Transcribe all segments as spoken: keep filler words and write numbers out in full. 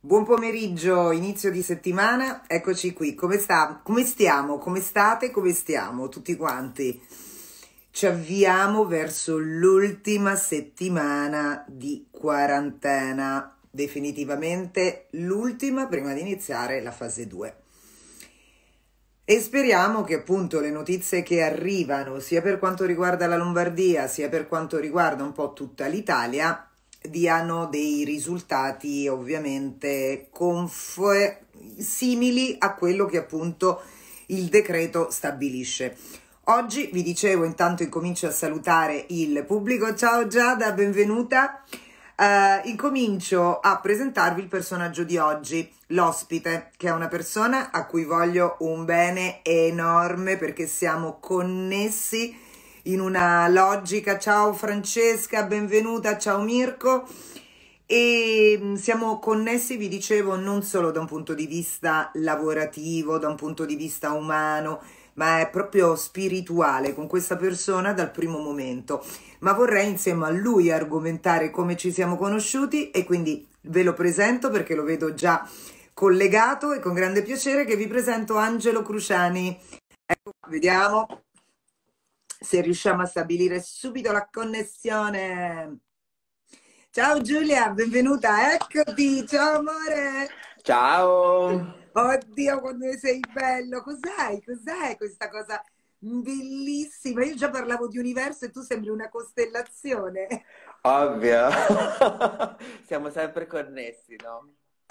Buon pomeriggio, inizio di settimana, eccoci qui. Come sta? Come stiamo? Come state? Come stiamo tutti quanti? Ci avviamo verso l'ultima settimana di quarantena, definitivamente l'ultima prima di iniziare la fase due. E speriamo che appunto le notizie che arrivano, sia per quanto riguarda la Lombardia, sia per quanto riguarda un po' tutta l'Italia, diano dei risultati ovviamente conf- simili a quello che appunto il decreto stabilisce. Oggi vi dicevo, intanto incomincio a salutare il pubblico. Ciao Giada, benvenuta. Uh, incomincio a presentarvi il personaggio di oggi, l'ospite, che è una persona a cui voglio un bene enorme perché siamo connessi in una logica. Ciao Francesca, benvenuta, ciao Mirko. E siamo connessi, vi dicevo, non solo da un punto di vista lavorativo, da un punto di vista umano, ma è proprio spirituale con questa persona dal primo momento. Ma vorrei insieme a lui argomentare come ci siamo conosciuti e quindi ve lo presento perché lo vedo già collegato e con grande piacere che vi presento Angelo Cruciani. Ecco, vediamo se riusciamo a stabilire subito la connessione. Ciao Giulia, benvenuta, eccoti, ciao amore. Ciao. Oddio, quando sei bello, cos'hai? Cos'è questa cosa bellissima? Io già parlavo di universo e tu sembri una costellazione. Ovvio. Siamo sempre connessi, no?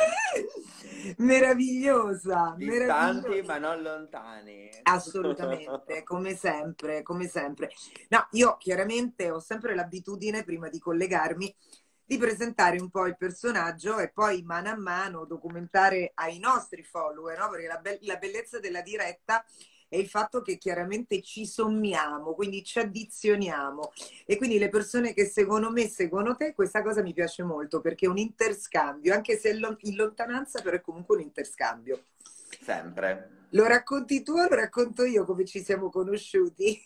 Meravigliosa, Distanti meravigliosa. ma non lontani. Assolutamente, come sempre, come sempre. No, io chiaramente ho sempre l'abitudine, prima di collegarmi, di presentare un po' il personaggio e poi mano a mano documentare ai nostri follower, no? Perché la, be- la bellezza della diretta è il fatto che chiaramente ci sommiamo, quindi ci addizioniamo e quindi le persone che seguono me seguono te, questa cosa mi piace molto perché è un interscambio, anche se è lo- in lontananza, però è comunque un interscambio. Sempre. Lo racconti tu o lo racconto io come ci siamo conosciuti?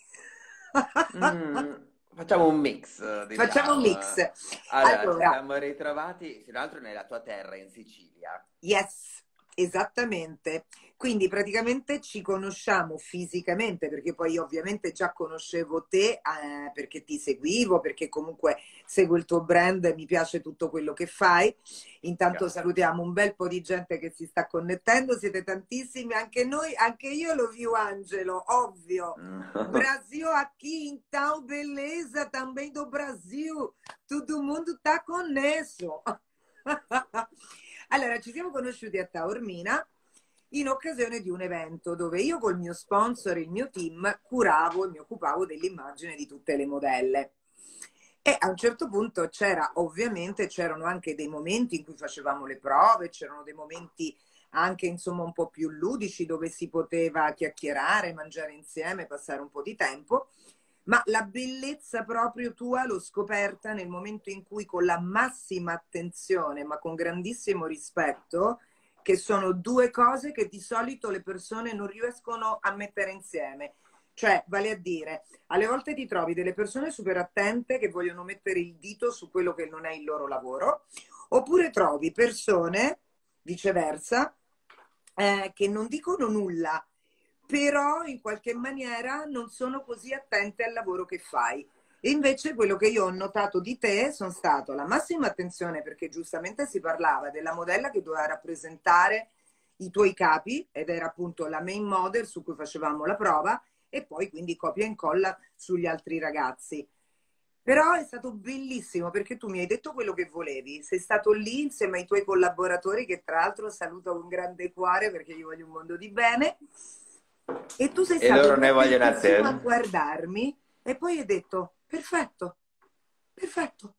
Mm, facciamo un mix, Facciamo un diciamo. mix. Allora, ci Allora, siamo ritrovati, tra l'altro, nella tua terra, in Sicilia. yes, esattamente. Quindi praticamente ci conosciamo fisicamente, perché poi ovviamente già conoscevo te, eh, perché ti seguivo, perché comunque seguo il tuo brand e mi piace tutto quello che fai. Intanto Grazie. salutiamo un bel po' di gente che si sta connettendo, siete tantissimi, anche noi, anche io lo vi Angelo, ovvio. Brasil aqui, então, beleza, também do Brasil. Todo mundo tá connesso. Allora, ci siamo conosciuti a Taormina in occasione di un evento dove io col mio sponsor e il mio team curavo e mi occupavo dell'immagine di tutte le modelle. E a un certo punto c'era ovviamente, c'erano anche dei momenti in cui facevamo le prove, c'erano dei momenti anche insomma un po' più ludici dove si poteva chiacchierare, mangiare insieme, passare un po' di tempo. Ma la bellezza proprio tua l'ho scoperta nel momento in cui con la massima attenzione, ma con grandissimo rispetto, che sono due cose che di solito le persone non riescono a mettere insieme. Cioè, vale a dire, alle volte ti trovi delle persone super attente che vogliono mettere il dito su quello che non è il loro lavoro, oppure trovi persone, viceversa, eh, che non dicono nulla, però in qualche maniera non sono così attente al lavoro che fai. E invece quello che io ho notato di te sono stato la massima attenzione perché giustamente si parlava della modella che doveva rappresentare i tuoi capi ed era appunto la main model su cui facevamo la prova e poi quindi copia e incolla sugli altri ragazzi. Però è stato bellissimo perché tu mi hai detto quello che volevi, sei stato lì insieme ai tuoi collaboratori che tra l'altro saluto con grande cuore perché gli voglio un mondo di bene e tu sei E stato loro lì ne vogliono a te. attentissimo a guardarmi e poi hai detto perfetto, perfetto.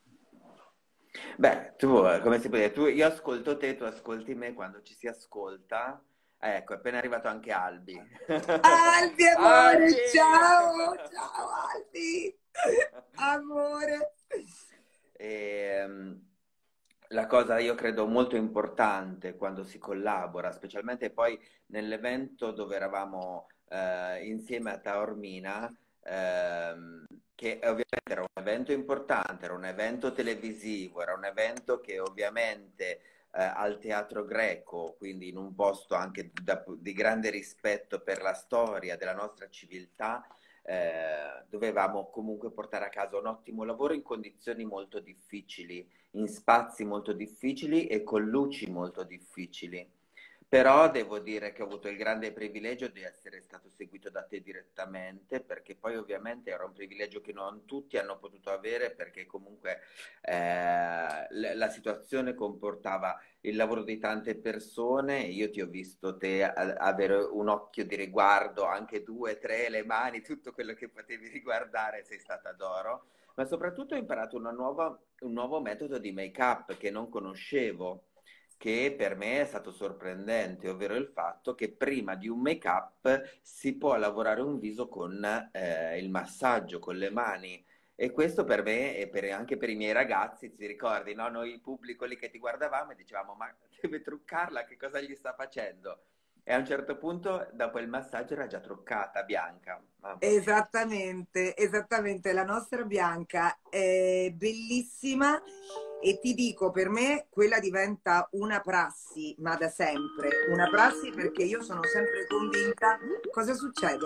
Beh, tu, come si può dire, tu, io ascolto te, tu ascolti me quando ci si ascolta. Eh, Ecco, è appena arrivato anche Albi. Albi Albi! amore, ciao, ciao Albi, amore. Ehm, la cosa io credo molto importante quando si collabora, specialmente poi nell'evento dove eravamo eh, insieme a Taormina, ehm, che ovviamente era un evento importante, era un evento televisivo, era un evento che ovviamente eh, al Teatro Greco, quindi in un posto anche da- di grande rispetto per la storia della nostra civiltà, eh, dovevamo comunque portare a casa un ottimo lavoro in condizioni molto difficili, in spazi molto difficili e con luci molto difficili. Però devo dire che ho avuto il grande privilegio di essere stato seguito da te direttamente, perché poi ovviamente era un privilegio che non tutti hanno potuto avere, perché comunque eh, l- la situazione comportava il lavoro di tante persone. Io ti ho visto te a- avere un occhio di riguardo, anche due, tre, le mani, tutto quello che potevi riguardare, sei stata d'oro. Ma soprattutto ho imparato una nuova- un nuovo metodo di make-up che non conoscevo, che per me è stato sorprendente, ovvero il fatto che prima di un make-up si può lavorare un viso con eh, il massaggio, con le mani. E questo per me e per- anche per i miei ragazzi, ti ricordi, no? Noi il pubblico lì che ti guardavamo e dicevamo, ma deve truccarla, che cosa gli sta facendo? E a un certo punto, dopo il massaggio, era già truccata, bianca. Mamma mia. Esattamente, esattamente. La nostra Bianca è bellissima e ti dico, per me quella diventa una prassi, ma da sempre. Una prassi perché io sono sempre convinta. Cosa succede?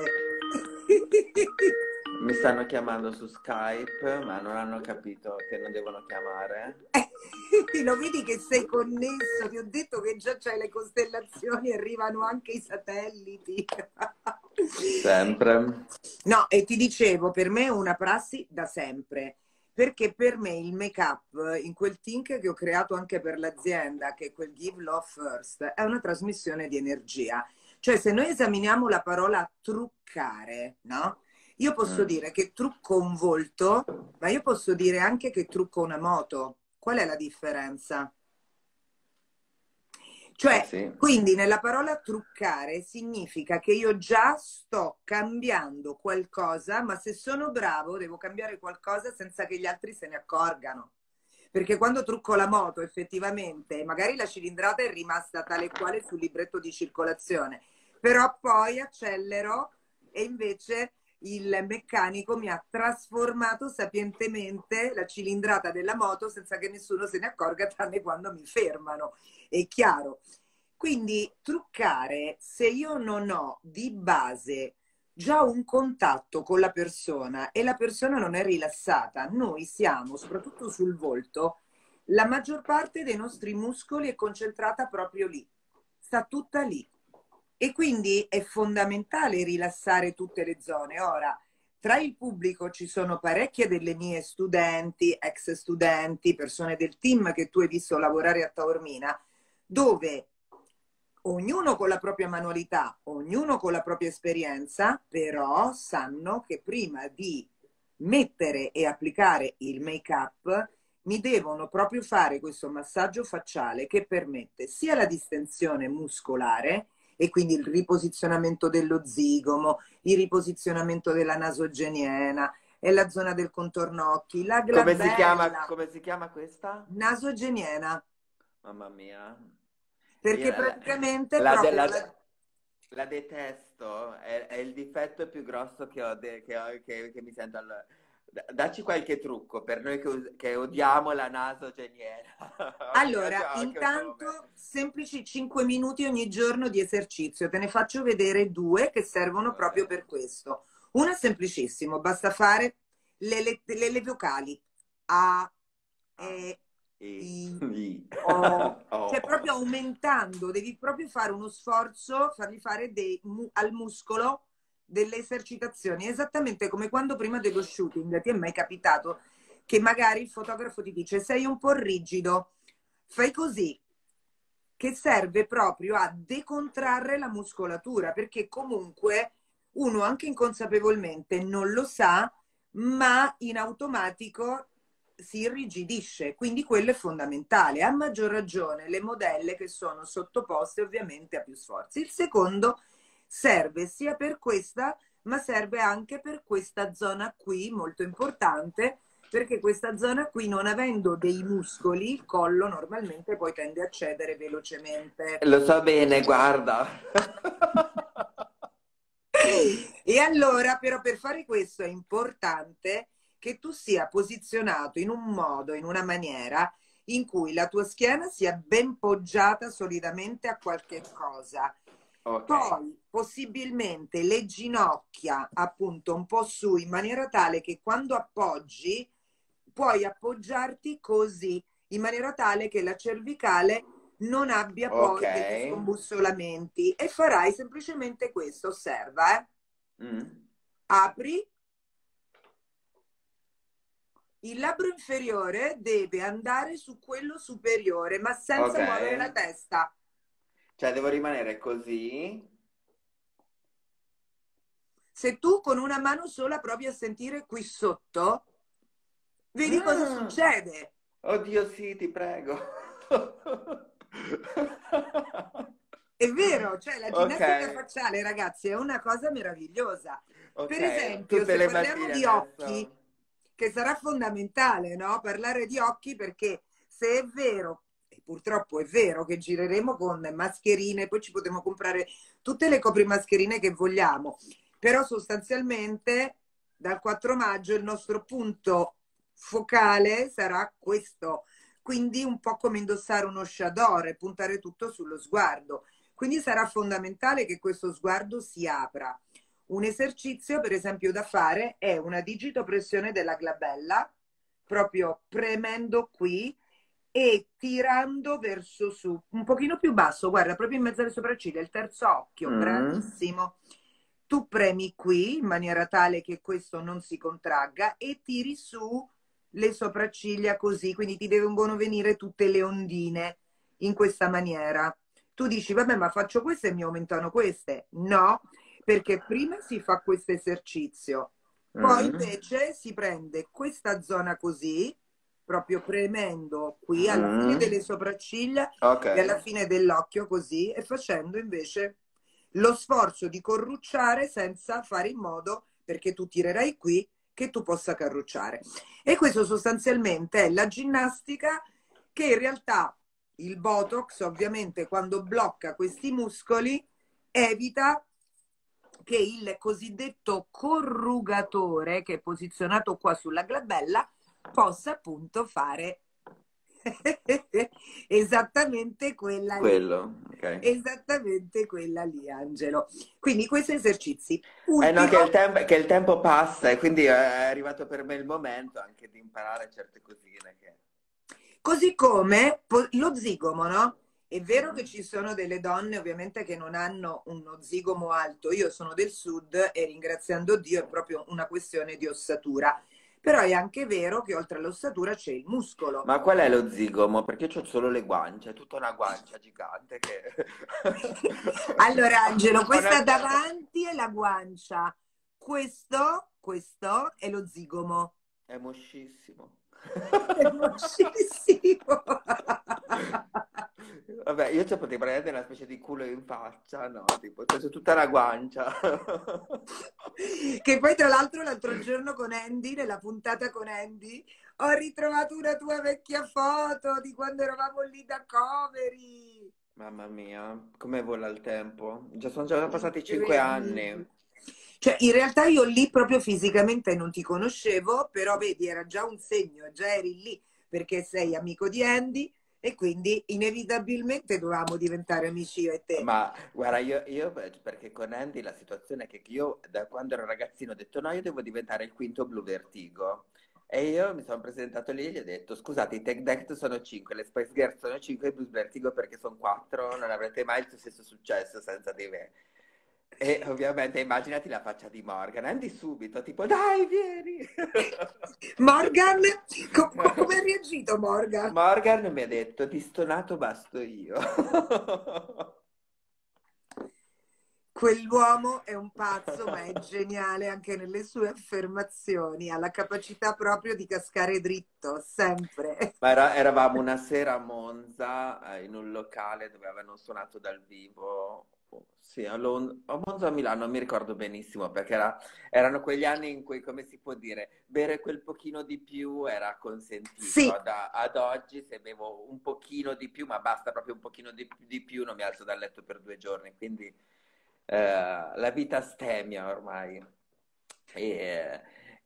Mi stanno chiamando su Skype, ma non hanno capito che non devono chiamare. Lo vedi che sei connesso? Ti ho detto che già c'hai le costellazioni, arrivano anche i satelliti. Sempre. No, e ti dicevo, per me è una prassi da sempre, perché per me il make-up, in quel think che ho creato anche per l'azienda, che è quel Give Love First, è una trasmissione di energia. Cioè, se noi esaminiamo la parola truccare, no? Io posso Mm. dire che trucco un volto, ma io posso dire anche che trucco una moto. Qual è la differenza? Eh Cioè, sì. quindi nella parola truccare significa che io già sto cambiando qualcosa, ma se sono bravo devo cambiare qualcosa senza che gli altri se ne accorgano. Perché quando trucco la moto, effettivamente, magari la cilindrata è rimasta tale e quale sul libretto di circolazione, però poi accelero e invece il meccanico mi ha trasformato sapientemente la cilindrata della moto senza che nessuno se ne accorga, tranne quando mi fermano. È chiaro. Quindi truccare, se io non ho di base già un contatto con la persona e la persona non è rilassata, noi siamo, soprattutto sul volto, la maggior parte dei nostri muscoli è concentrata proprio lì, sta tutta lì. E quindi è fondamentale rilassare tutte le zone. Ora, tra il pubblico ci sono parecchie delle mie studenti, ex studenti, persone del team che tu hai visto lavorare a Taormina, dove ognuno con la propria manualità, ognuno con la propria esperienza, però sanno che prima di mettere e applicare il make-up mi devono proprio fare questo massaggio facciale che permette sia la distensione muscolare e quindi il riposizionamento dello zigomo, il riposizionamento della nasogeniena e la zona del contorno occhi, la Come si chiama, glabella, come si chiama questa? nasogeniena, Mamma mia. Io perché la, la- praticamente la de- proprio la- la... la detesto, è, è il difetto più grosso che ho, de- che, ho- che- che mi sento al... da- Dacci qualche trucco per noi che, us- che odiamo la nasogeniera. Mi piace Allora, anche un nome. intanto semplici cinque minuti ogni giorno di esercizio. Te ne faccio vedere due che servono Va proprio bene. per questo. Una è semplicissimo, basta fare le, le, le, le vocali A, Ah, E, i, I, i. O. Cioè Oh. proprio aumentando, devi proprio fare uno sforzo, fargli fare dei, mu- al muscolo delle esercitazioni, esattamente come quando prima dello shooting ti è mai capitato che magari il fotografo ti dice sei un po' rigido, fai così, che serve proprio a decontrarre la muscolatura, perché comunque uno anche inconsapevolmente non lo sa, ma in automatico si irrigidisce, quindi quello è fondamentale. A maggior ragione le modelle che sono sottoposte ovviamente a più sforzi. Il secondo serve sia per questa, ma serve anche per questa zona qui, molto importante, perché questa zona qui, non avendo dei muscoli, il collo normalmente poi tende a cedere velocemente. Lo so bene, guarda. E allora, però, per fare questo è importante che tu sia posizionato in un modo, in una maniera in cui la tua schiena sia ben poggiata solidamente a qualche cosa. Ok. Poi possibilmente le ginocchia appunto un po' su, in maniera tale che quando appoggi puoi appoggiarti così, in maniera tale che la cervicale non abbia Ok. poi degli scombussolamenti, e farai semplicemente questo. Osserva, eh? Mm. Apri, il labbro inferiore deve andare su quello superiore, ma Ok. senza muovere la testa. Cioè devo rimanere così. Se tu con una mano sola provi a sentire qui sotto, vedi cosa Mm. succede. Oddio, sì, ti prego. È vero, cioè la Ok, ginnastica facciale, ragazzi, è una cosa meravigliosa. Per ok, esempio, tutte se le parliamo mattine di occhi, adesso. che sarà fondamentale, no? Parlare di occhi, perché se è vero, e purtroppo è vero, che gireremo con mascherine, poi ci potremo comprare tutte le coprimascherine che vogliamo, però sostanzialmente dal quattro maggio il nostro punto focale sarà questo, quindi un po' come indossare uno shador e puntare tutto sullo sguardo. Quindi sarà fondamentale che questo sguardo si apra. Un esercizio, per esempio, da fare è una digitopressione della glabella, proprio premendo qui e tirando verso su, un pochino più basso, guarda, proprio in mezzo alle sopracciglia, il terzo occhio, Mm. bravissimo. Tu premi qui in maniera tale che questo non si contragga e tiri su le sopracciglia così, quindi ti devono venire tutte le ondine in questa maniera. Tu dici, vabbè, ma faccio queste e mi aumentano queste? No, perché prima si fa questo esercizio, poi Mm. invece si prende questa zona così, proprio premendo qui alla fine Mm. delle sopracciglia Ok. e alla fine dell'occhio così, e facendo invece lo sforzo di corrucciare senza fare in modo, perché tu tirerai qui, che tu possa carrucciare. E questo sostanzialmente è la ginnastica, che in realtà il Botox, ovviamente, quando blocca questi muscoli, evita che il cosiddetto corrugatore, che è posizionato qua sulla glabella, possa appunto fare esattamente quella lì. Quello, ok. Esattamente quella lì, Angelo. Quindi questi esercizi. Eh no, che il, Ultimo, tem- che il tempo passa e quindi è arrivato per me il momento anche di imparare certe cosine che... così come po- lo zigomo, no? È vero che Mm. ci sono delle donne ovviamente che non hanno uno zigomo alto. Io sono del sud e ringraziando Dio è proprio una questione di ossatura. Però è anche vero che oltre all'ossatura c'è il muscolo. Ma qual è lo zigomo? Perché io ho solo le guance, è tutta una guancia gigante che... Allora, Angelo, Ho una- questa davanti è la guancia. Questo, questo è lo zigomo. È moscissimo. È mocissimo. Vabbè, io c'ho potrei prendere una specie di culo in faccia, no? Tipo, c'è tutta la guancia. Che poi tra l'altro l'altro giorno con Andy, nella puntata con Andy, ho ritrovato una tua vecchia foto di quando eravamo lì da Coveri. Mamma mia, come vola il tempo. Già sono già passati cinque anni. Incredibile. Cioè, in realtà io lì proprio fisicamente non ti conoscevo, però vedi, era già un segno, già eri lì perché sei amico di Andy e quindi inevitabilmente dovevamo diventare amici io e te. Ma guarda, io, io perché con Andy la situazione è che io da quando ero ragazzino ho detto no, io devo diventare il quinto Blue Vertigo. E io mi sono presentato lì e gli ho detto scusate, i Tech Deck sono cinque, le Spice Girls sono cinque, i Blue Vertigo perché sono quattro, non avrete mai il stesso successo senza di me. E ovviamente immaginati la faccia di Morgan, Andy subito, tipo dai, vieni! Morgan, co- co- come ha reagito Morgan? Morgan mi ha detto di stonato basto io. Quell'uomo è un pazzo, ma è geniale anche nelle sue affermazioni, ha la capacità proprio di cascare dritto, sempre. Ma era- eravamo una sera a Monza, eh, in un locale dove avevano suonato dal vivo, oh, sì, a, Lond- a Monza o a Milano, non mi ricordo benissimo, perché era- erano quegli anni in cui, come si può dire, bere quel pochino di più era consentito. Sì, Ad, ad oggi, se bevo un pochino di più, ma basta proprio un pochino di, di più, non mi alzo dal letto per due giorni, quindi eh, la vita stemmia ormai. E,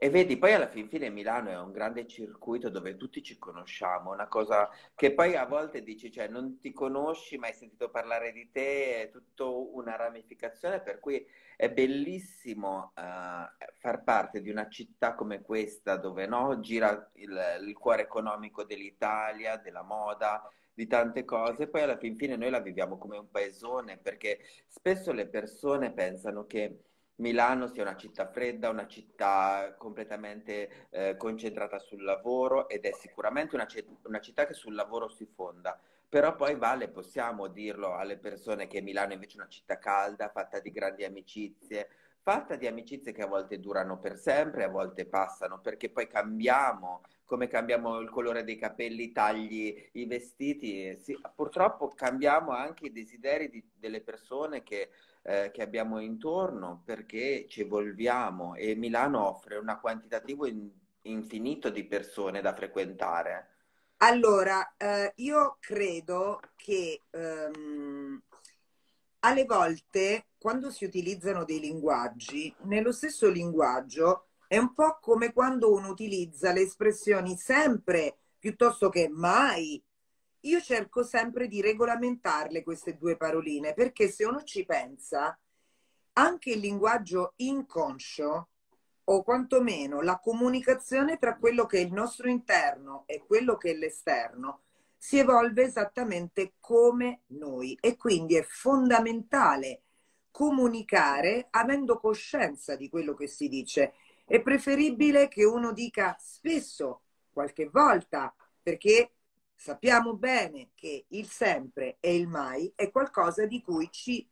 E vedi, poi alla fin fine Milano è un grande circuito dove tutti ci conosciamo, una cosa che poi a volte dici, cioè non ti conosci, ma hai sentito parlare di te, è tutta una ramificazione, per cui è bellissimo eh, far parte di una città come questa, dove no, gira il, il cuore economico dell'Italia, della moda, di tante cose, poi alla fin fine noi la viviamo come un paesone, perché spesso le persone pensano che Milano sia una città fredda, una città completamente eh, concentrata sul lavoro, ed è sicuramente una, ci- una città che sul lavoro si fonda. Però poi vale, possiamo dirlo alle persone che Milano invece è una città calda, fatta di grandi amicizie, fatta di amicizie che a volte durano per sempre, a volte passano, perché poi cambiamo, come cambiamo il colore dei capelli, tagli i vestiti, sì, purtroppo cambiamo anche i desideri di- delle persone che eh, che abbiamo intorno, perché ci evolviamo, e Milano offre un quantitativo in- infinito di persone da frequentare. Allora, eh, io credo che ehm, alle volte quando si utilizzano dei linguaggi, nello stesso linguaggio è un po' come quando uno utilizza le espressioni sempre piuttosto che mai. Io cerco sempre di regolamentarle queste due paroline, perché se uno ci pensa, anche il linguaggio inconscio, o quantomeno la comunicazione tra quello che è il nostro interno e quello che è l'esterno, si evolve esattamente come noi, e quindi è fondamentale comunicare avendo coscienza di quello che si dice. È preferibile che uno dica spesso, qualche volta, perché sappiamo bene che il sempre e il mai è qualcosa di cui ci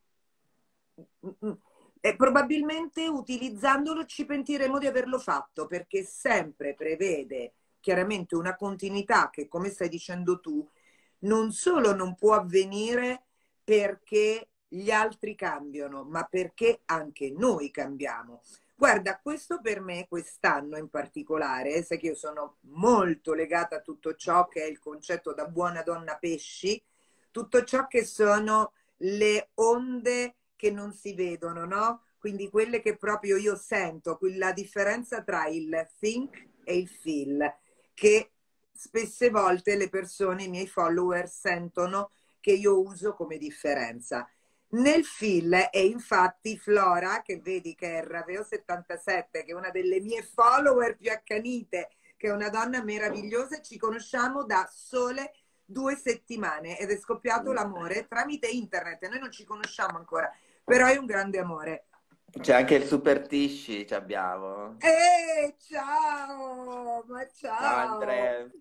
e probabilmente utilizzandolo ci pentiremo di averlo fatto, perché sempre prevede chiaramente una continuità che, come stai dicendo tu, non solo non può avvenire perché gli altri cambiano, ma perché anche noi cambiamo. Guarda, questo per me quest'anno in particolare, sai che io sono molto legata a tutto ciò che è il concetto da buona donna pesci, tutto ciò che sono le onde che non si vedono, no? Quindi quelle che proprio io sento, la differenza tra il think e il feel, che spesse volte le persone, i miei follower, sentono che io uso come differenza. Nel feel, e infatti Flora, che vedi che è Raveo settantasette, che è una delle mie follower più accanite, che è una donna meravigliosa, ci conosciamo da sole due settimane ed è scoppiato l'amore tramite internet. Noi non ci conosciamo ancora, però è un grande amore. C'è anche il Super Tisci, ci abbiamo. Ehi, ciao, ma Ciao ciao. Andrea.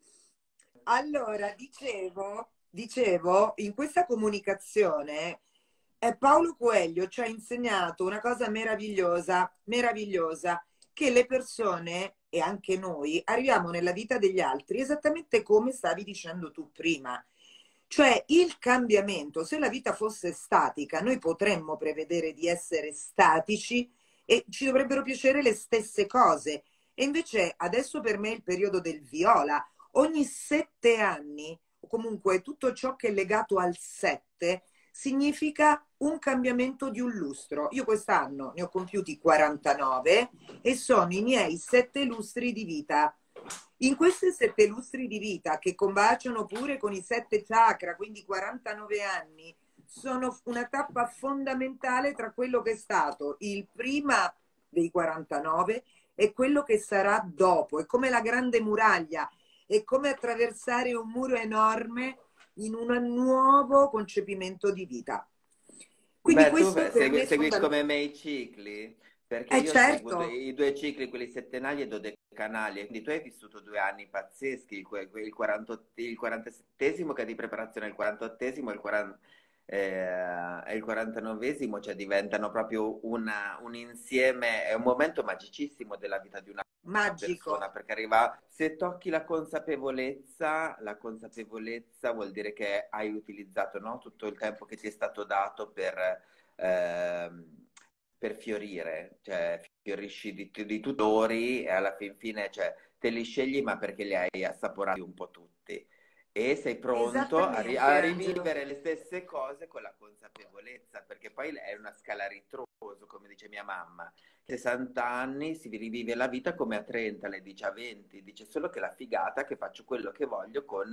Allora, dicevo, dicevo, in questa comunicazione eh, Paolo Coelho ci ha insegnato una cosa meravigliosa, meravigliosa, che le persone e anche noi arriviamo nella vita degli altri esattamente come stavi dicendo tu prima. Cioè il cambiamento, se la vita fosse statica, noi potremmo prevedere di essere statici e ci dovrebbero piacere le stesse cose. E invece adesso per me è il periodo del viola. Ogni sette anni, o comunque tutto ciò che è legato al sette, significa un cambiamento di un lustro. Io quest'anno ne ho compiuti quarantanove e sono i miei sette lustri di vita. In questi sette lustri di vita, che combaciano pure con i sette chakra, quindi quarantanove anni, sono una tappa fondamentale tra quello che è stato il prima dei quarantanove e quello che sarà dopo. È come la grande muraglia, è come attraversare un muro enorme in un nuovo concepimento di vita. Quindi Beh, tu questo per me segui, è seguisci come fondamentale. me i cicli, perché Eh io seguo due- certo, i due cicli, quelli settenali e dodecanali, e quindi tu hai vissuto due anni pazzeschi, il, que- il quarantotto il quarantasettesimo che è di preparazione, il quarantottesimo e il, quaranta eh, e il quarantanovesimo, cioè diventano proprio una- un insieme, è un momento magicissimo della vita di una magico. persona, perché arriva, se tocchi la consapevolezza, la consapevolezza vuol dire che hai utilizzato, no, tutto il tempo che ti è stato dato per, ehm, per fiorire, cioè fiorisci di, di tutori, e alla fin fine, cioè, te li scegli ma perché li hai assaporati un po' tutti. e sei pronto a, ri- Esattamente, a Angelo. rivivere le stesse cose con la consapevolezza, perché poi è una scala a ritroso, come dice mia mamma. sessanta anni si rivive la vita come a trenta, lei dice a venti, dice solo che la figata è che faccio quello che voglio con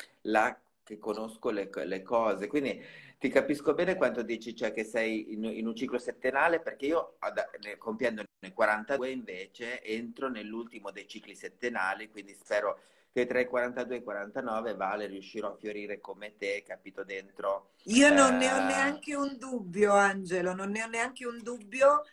la che conosco le, le cose. Quindi ti capisco bene quando dici, cioè, che sei in, in un ciclo settennale, perché io, ad- ne- compiendo ne quarantadue, invece, entro nell'ultimo dei cicli settennali, quindi spero che tra i quarantadue e i quarantanove, Vale, riuscirò a fiorire come te, capito, dentro. Io non ne ho eh, neanche un dubbio, Angelo, non ne ho neanche un dubbio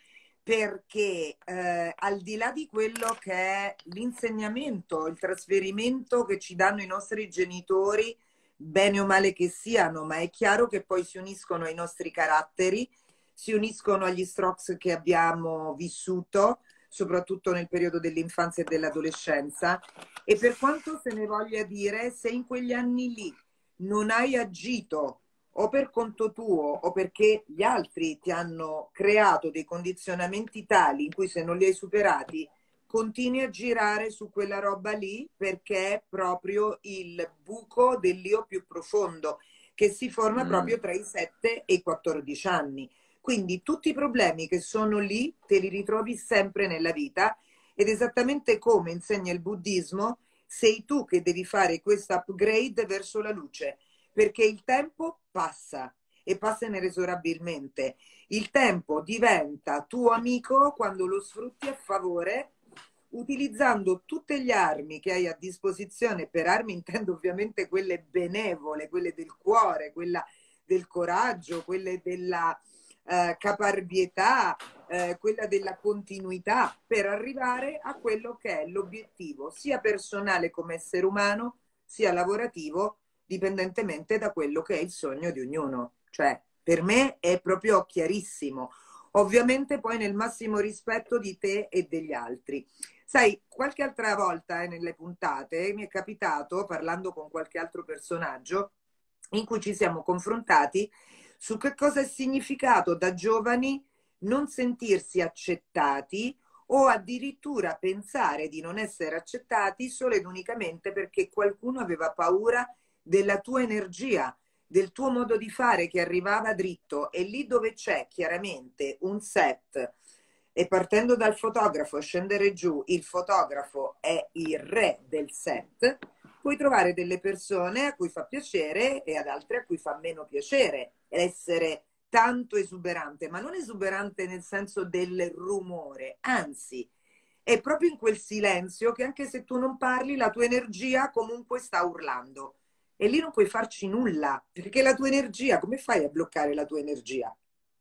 perché eh, al di là di quello che è l'insegnamento, il trasferimento che ci danno i nostri genitori, bene o male che siano, ma è chiaro che poi si uniscono ai nostri caratteri, si uniscono agli strokes che abbiamo vissuto, soprattutto nel periodo dell'infanzia e dell'adolescenza. E per quanto se ne voglia dire, se in quegli anni lì non hai agito o per conto tuo o perché gli altri ti hanno creato dei condizionamenti tali in cui se non li hai superati continui a girare su quella roba lì perché è proprio il buco dell'io più profondo che si forma proprio mm, tra i sette e i quattordici anni. Quindi tutti i problemi che sono lì te li ritrovi sempre nella vita ed esattamente come insegna il buddismo, sei tu che devi fare questo upgrade verso la luce perché il tempo passa e passa inesorabilmente. Il tempo diventa tuo amico quando lo sfrutti a favore utilizzando tutte le armi che hai a disposizione. Per armi intendo ovviamente quelle benevole, quelle del cuore, quella del coraggio, quelle della eh, caparbietà, eh, quella della continuità, per arrivare a quello che è l'obiettivo, sia personale come essere umano, sia lavorativo dipendentemente da quello che è il sogno di ognuno. Cioè, per me è proprio chiarissimo. Ovviamente poi nel massimo rispetto di te e degli altri. Sai, qualche altra volta eh, nelle puntate mi è capitato, parlando con qualche altro personaggio, in cui ci siamo confrontati su che cosa è significato da giovani non sentirsi accettati o addirittura pensare di non essere accettati solo ed unicamente perché qualcuno aveva paura della tua energia, del tuo modo di fare che arrivava dritto e lì dove c'è chiaramente un set e partendo dal fotografo scendere giù, il fotografo è il re del set, puoi trovare delle persone a cui fa piacere e ad altre a cui fa meno piacere essere tanto esuberante, ma non esuberante nel senso del rumore, anzi è proprio in quel silenzio che anche se tu non parli la tua energia comunque sta urlando e lì non puoi farci nulla, perché la tua energia, come fai a bloccare la tua energia?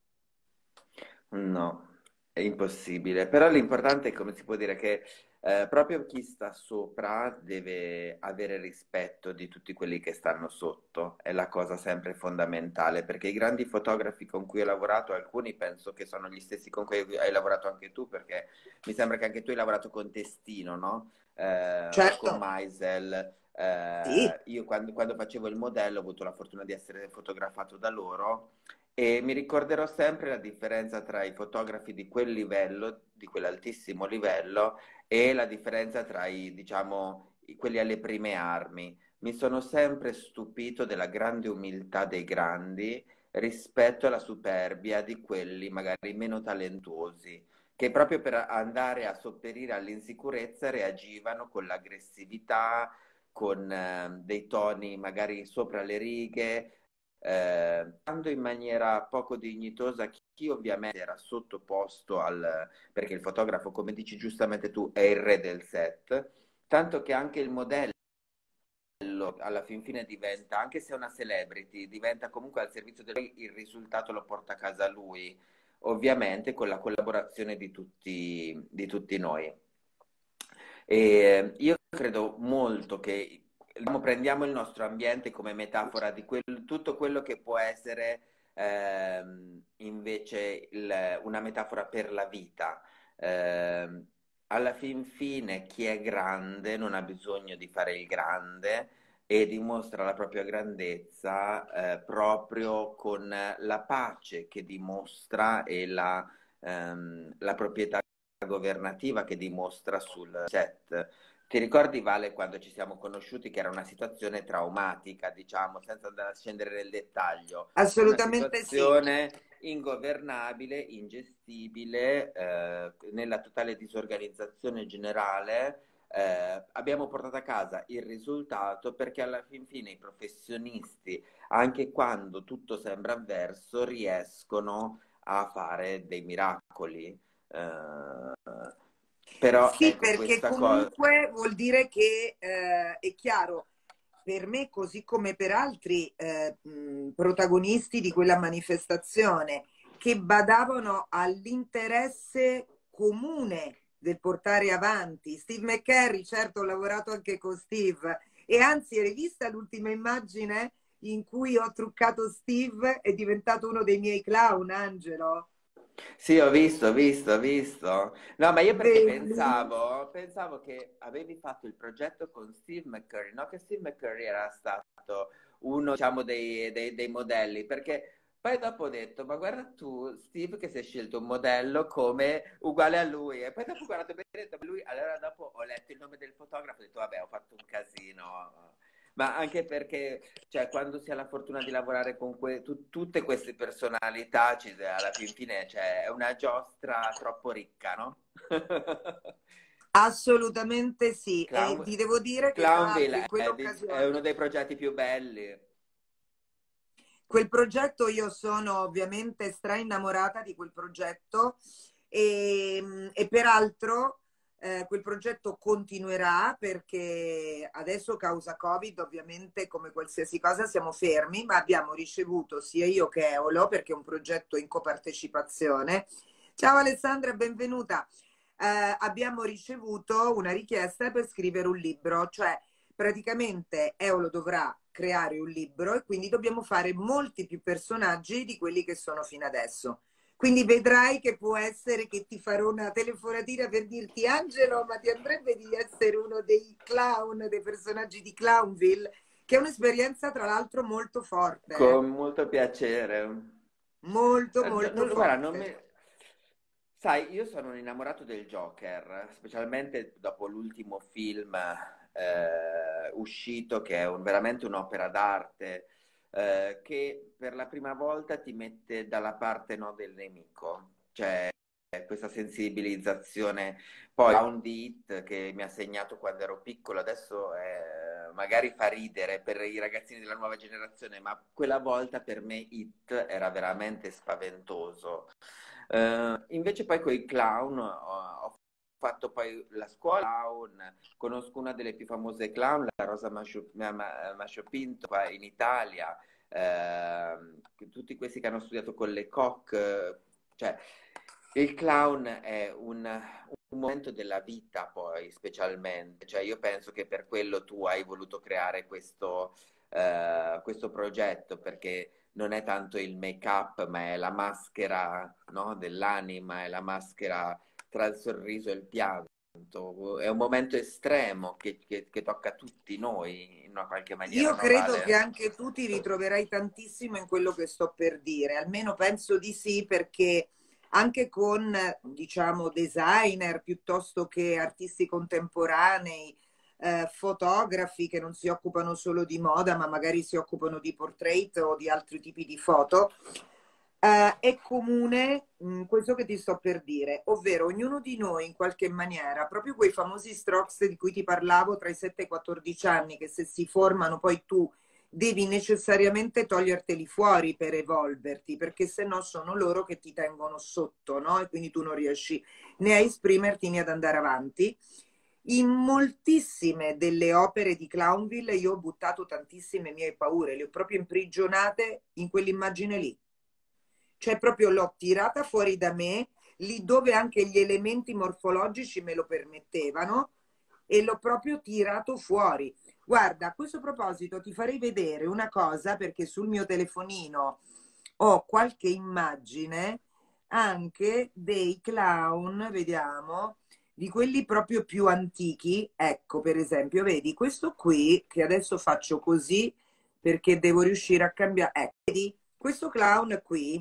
no, è impossibile. Però l'importante è, come si può dire, che eh, proprio chi sta sopra deve avere rispetto di tutti quelli che stanno sotto. È la cosa sempre fondamentale, perché i grandi fotografi con cui ho lavorato, alcuni penso che sono gli stessi con cui hai lavorato anche tu, perché mi sembra che anche tu hai lavorato con Testino, no? Eh, o con Certo, Maisel. sì, Eh, io quando, quando facevo il modello ho avuto la fortuna di essere fotografato da loro e mi ricorderò sempre la differenza tra i fotografi di quel livello, di quell'altissimo livello, e la differenza tra i, diciamo, i- quelli alle prime armi. Mi sono sempre stupito della grande umiltà dei grandi rispetto alla superbia di quelli magari meno talentuosi, che proprio per andare a sopperire all'insicurezza reagivano con l'aggressività, con eh, dei toni magari sopra le righe, eh, dando in maniera poco dignitosa chi ovviamente era sottoposto al, perché il fotografo, come dici giustamente tu, è il re del set, tanto che anche il modello alla fin fine diventa, anche se è una celebrity, diventa comunque al servizio del il risultato lo porta a casa lui, ovviamente con la collaborazione di tutti, di tutti noi. E io credo molto che diciamo, prendiamo il nostro ambiente come metafora di quel- tutto quello che può essere ehm, invece il- una metafora per la vita. Ehm, alla fin fine chi è grande non ha bisogno di fare il grande e dimostra la propria grandezza eh, proprio con la pace che dimostra e la, ehm, la proprietà governativa che dimostra sul set. Ti ricordi, Vale, quando ci siamo conosciuti, che era una situazione traumatica, diciamo, senza andare a scendere nel dettaglio, una Assolutamente sì. situazione ingovernabile, ingestibile, eh, nella totale disorganizzazione generale. Eh, abbiamo portato a casa il risultato perché alla fin fine i professionisti, anche quando tutto sembra avverso, riescono a fare dei miracoli. Eh, però Sì, ecco perché questa cosa. comunque vuol dire che eh, è chiaro, per me così come per altri eh, mh, protagonisti di quella manifestazione che badavano all'interesse comune del portare avanti. Steve McCurry, certo, ho lavorato anche con Steve e anzi, hai vista l'ultima immagine in cui ho truccato Steve? È diventato uno dei miei clown, Angelo. Sì, ho visto, ho visto, ho visto. No, ma io perché Vedi? pensavo, pensavo che avevi fatto il progetto con Steve McCurry, no? Che Steve McCurry era stato uno, diciamo, dei, dei- dei modelli, perché poi dopo ho detto, ma guarda tu, Steve, che si è scelto un modello come uguale a lui, e poi dopo ho guardato bene e ho detto, lui, allora dopo ho letto il nome del fotografo e ho detto, vabbè, ho fatto un casino. Ma anche perché, cioè, quando si ha la fortuna di lavorare con que- tu- tutte queste personalità, ci, alla fin fine, cioè, è una giostra troppo ricca, no? Assolutamente sì, e Clown- ti devo dire che tra l'altro in Clownville è, di- è quell'occasione, uno dei progetti più belli. quel progetto io sono ovviamente stra innamorata di quel progetto e, e peraltro eh, quel progetto continuerà perché adesso causa Covid ovviamente come qualsiasi cosa siamo fermi, ma abbiamo ricevuto sia io che Eolo perché è un progetto in copartecipazione. Ciao Alessandra, benvenuta. Eh, abbiamo ricevuto una richiesta per scrivere un libro, cioè praticamente Eolo dovrà creare un libro e quindi dobbiamo fare molti più personaggi di quelli che sono fino adesso. Quindi vedrai che può essere che ti farò una telefonatina per dirti Angelo, ma ti andrebbe di essere uno dei clown, dei personaggi di Clownville, che è un'esperienza tra l'altro molto forte, eh? Con molto piacere. Molto Eh, no- molto no, guarda, non forte. mi... Sai, io sono un innamorato del Joker, specialmente dopo l'ultimo film eh, uscito, che è un- veramente un'opera d'arte, eh, che per la prima volta ti mette dalla parte, no, del nemico. Cioè, questa sensibilizzazione. Poi Round It che mi ha segnato quando ero piccolo, adesso eh, magari fa ridere per i ragazzini della nuova generazione, ma quella volta per me It era veramente spaventoso. Eh, invece poi con i clown ho, ho fatto poi la scuola clown, conosco una delle più famose clown, la Rosa Mascio, Ma- Ma- Masciopinto qua in Italia, ehm, tutti questi che hanno studiato con le Koch, eh, cioè il clown è un, un momento della vita poi specialmente, cioè io penso che per quello tu hai voluto creare questo, eh, questo progetto perché non è tanto il make-up ma è la maschera, no, dell'anima, è la maschera tra il sorriso e il pianto. È un momento estremo che, che- che tocca a tutti noi in una qualche maniera, Io no, credo che Vale? anche tu ti ritroverai tantissimo in quello che sto per dire, almeno penso di sì, perché anche con, diciamo, designer piuttosto che artisti contemporanei, eh, fotografi che non si occupano solo di moda, ma magari si occupano di portrait o di altri tipi di foto, eh, è comune mh, questo che ti sto per dire, ovvero ognuno di noi in qualche maniera, proprio quei famosi strokes di cui ti parlavo tra i sette e i quattordici anni, che se si formano poi tu devi necessariamente toglierteli fuori per evolverti, perché se no sono loro che ti tengono sotto, no? E quindi tu non riesci né a esprimerti né ad andare avanti. In moltissime delle opere di Clownville io ho buttato tantissime mie paure, le ho proprio imprigionate in quell'immagine lì, cioè proprio l'ho tirata fuori da me, lì dove anche gli elementi morfologici me lo permettevano, e l'ho proprio tirato fuori. Guarda, a questo proposito ti farei vedere una cosa perché sul mio telefonino ho qualche immagine anche dei clown, vediamo, di quelli proprio più antichi. Ecco, per esempio, vedi questo qui che adesso faccio così perché devo riuscire a cambiare. Ecco, vedi questo clown qui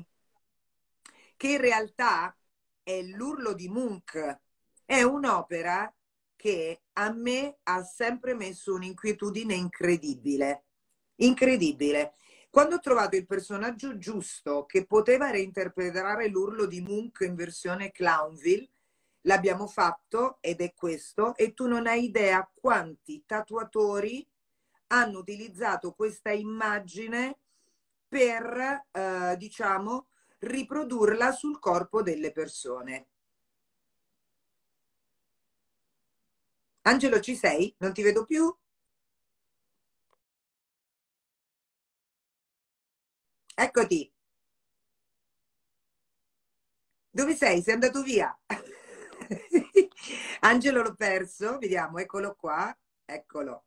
che in realtà è l'urlo di Munch, è un'opera che a me ha sempre messo un'inquietudine incredibile, incredibile. Quando ho trovato il personaggio giusto che poteva reinterpretare l'urlo di Munch in versione Clownville, l'abbiamo fatto ed è questo, e tu non hai idea quanti tatuatori hanno utilizzato questa immagine per, eh, diciamo, riprodurla sul corpo delle persone. Angelo, ci sei? Non ti vedo più? Eccoti. Dove sei? Sei andato via? Angelo l'ho perso, vediamo, eccolo qua, eccolo.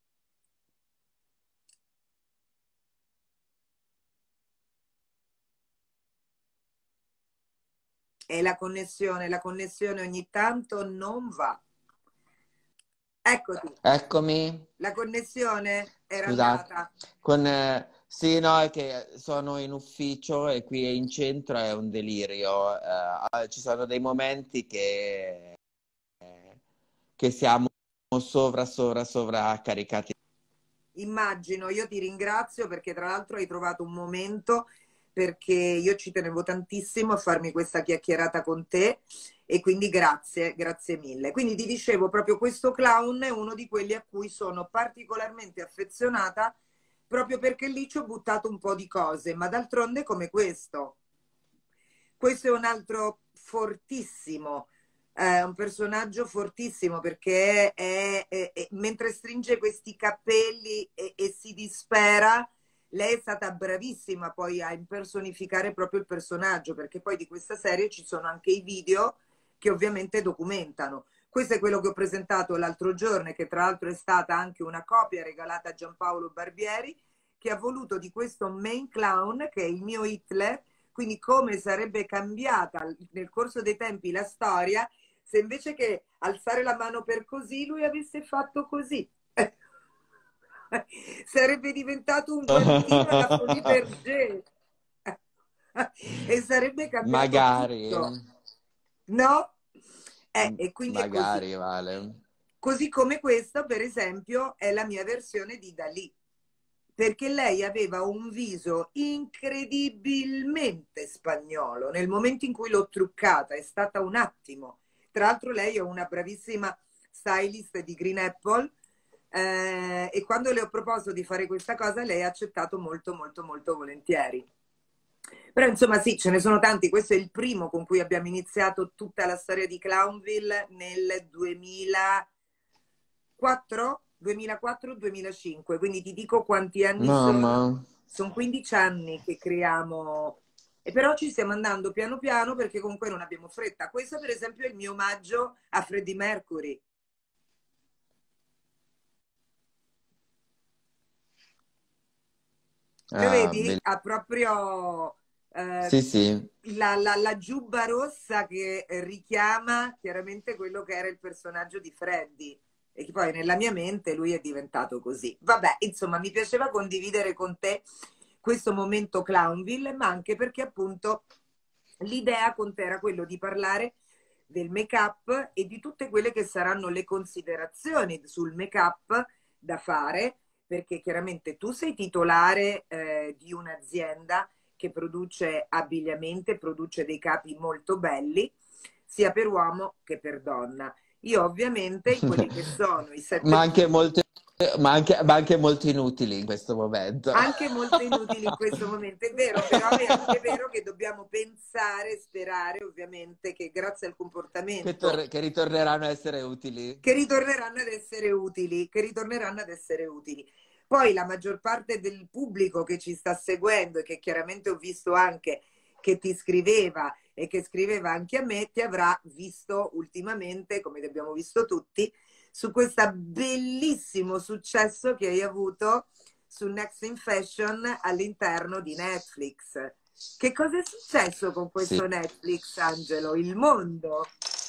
E la connessione, la connessione ogni tanto non va. Eccoti, Eccomi, la connessione era scusate. andata. Con, eh, sì, no, è che sono in ufficio e qui in centro è un delirio. Eh, ci sono dei momenti che, che siamo sovra, sovra, sovraccaricati. Immagino, io ti ringrazio perché tra l'altro hai trovato un momento, perché io ci tenevo tantissimo a farmi questa chiacchierata con te e quindi grazie, grazie mille. Quindi ti dicevo, proprio questo clown è uno di quelli a cui sono particolarmente affezionata proprio perché lì ci ho buttato un po' di cose, ma d'altronde come questo. Questo è un altro fortissimo, è un personaggio fortissimo perché è, è- è- mentre stringe questi capelli e, e si dispera, lei è stata bravissima poi a impersonificare proprio il personaggio, perché poi di questa serie ci sono anche i video che ovviamente documentano. Questo è quello che ho presentato l'altro giorno e che tra l'altro è stata anche una copia regalata a Giampaolo Barbieri, che ha voluto di questo main clown, che è il mio Hitler, quindi come sarebbe cambiata nel corso dei tempi la storia se invece che alzare la mano per così lui avesse fatto così. Sarebbe diventato un guantino alla Folie Bergère e sarebbe cambiato Magari, tutto, no? Eh, e quindi è così. magari, Vale. Così come questa, per esempio, è la mia versione di Dalì, perché lei aveva un viso incredibilmente spagnolo. Nel momento in cui l'ho truccata è stata un attimo. Tra l'altro lei è una bravissima stylist di Green Apple, eh, e quando le ho proposto di fare questa cosa lei ha accettato molto molto molto volentieri. Però insomma sì, ce ne sono tanti. Questo è il primo con cui abbiamo iniziato tutta la storia di Clownville nel duemilaquattro, duemilaquattro-duemilacinque, quindi ti dico quanti anni sono. Mamma. Sono quindici anni che creiamo, e però ci stiamo andando piano piano perché comunque non abbiamo fretta. Questo per esempio è il mio omaggio a Freddie Mercury. Lo Ah, vedi? bellissimo. Ha proprio eh, Sì, sì. la, la- la giubba rossa che richiama chiaramente quello che era il personaggio di Freddy e che poi nella mia mente lui è diventato così. Vabbè, insomma, mi piaceva condividere con te questo momento Clownville, ma anche perché appunto l'idea con te era quello di parlare del make-up e di tutte quelle che saranno le considerazioni sul make-up da fare, perché chiaramente tu sei titolare eh, di un'azienda che produce abbigliamento, produce dei capi molto belli, sia per uomo che per donna. Io ovviamente in quelli che sono i sette Ma anche punti, molte, ma anche, ma anche molto inutili in questo momento. anche molto inutili in questo momento, è vero, però è anche vero che dobbiamo pensare, sperare ovviamente che grazie al Che, comportamento tor- che ritorneranno a essere utili. che ritorneranno ad essere utili, che ritorneranno ad essere utili. Poi la maggior parte del pubblico che ci sta seguendo e che chiaramente ho visto anche che ti scriveva e che scriveva anche a me, ti avrà visto ultimamente, come abbiamo visto tutti, su questo bellissimo successo che hai avuto su Next in Fashion all'interno di Netflix. Che cosa è successo con Sì. questo Netflix, Angelo? Il mondo?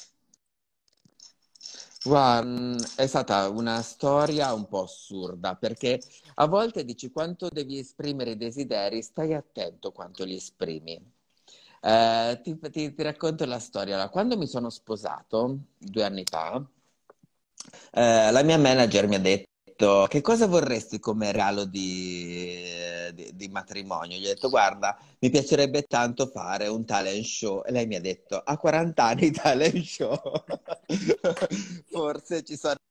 Guarda, mm, è stata una storia un po' assurda perché a volte dici quanto devi esprimere i desideri, stai attento quanto li esprimi. Eh, ti, ti- ti racconto la storia. Allora, quando mi sono sposato due anni fa, Eh, la mia manager mi ha detto: che cosa vorresti come regalo di, di- di matrimonio? Gli ho detto: guarda, mi piacerebbe tanto fare un talent show. E lei mi ha detto: a quaranta anni talent show. Forse ci sono,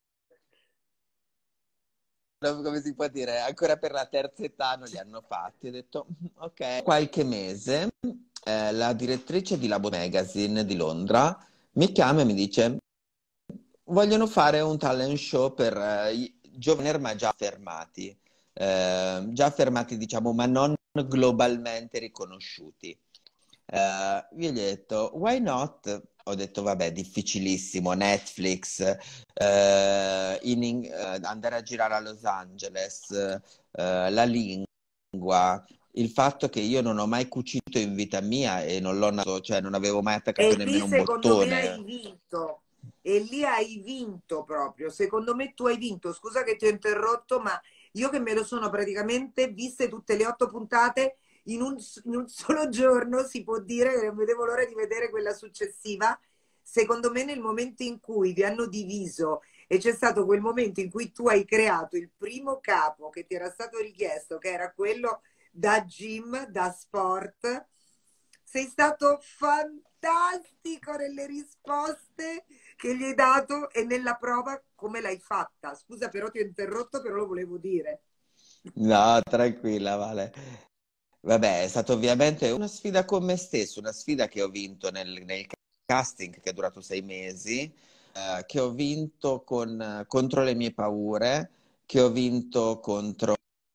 come si può dire, ancora per la terza età non li hanno fatti. Ho detto: "Mm, ok." Qualche mese, eh, la direttrice di Labo Magazine di Londra mi chiama e mi dice: vogliono fare un talent show per eh, i giovani ma già affermati, eh, già affermati diciamo, ma non globalmente riconosciuti. Eh, io gli ho detto, why not? Ho detto, vabbè, difficilissimo, Netflix, eh, in ing- eh, andare a girare a Los Angeles, eh, la lingua, il fatto che io non ho mai cucito in vita mia e non l'ho nato, cioè non avevo mai attaccato E lì nemmeno un secondo me hai bottone. vinto, e lì hai vinto proprio, secondo me tu hai vinto, scusa che ti ho interrotto, ma io che me lo sono praticamente viste tutte le otto puntate in un, in un solo giorno, si può dire che non vedevo l'ora di vedere quella successiva, secondo me nel momento in cui vi hanno diviso e c'è stato quel momento in cui tu hai creato il primo capo che ti era stato richiesto, che era quello da gym, da sport, sei stato fantastico nelle risposte che gli hai dato e nella prova come l'hai fatta. Scusa, però ti ho interrotto, però lo volevo dire. No, tranquilla, Vale. Vabbè, è stata ovviamente una sfida con me stesso, una sfida che ho vinto nel, nel casting che è durato sei mesi, eh, che ho vinto con- contro le mie paure, che ho vinto contro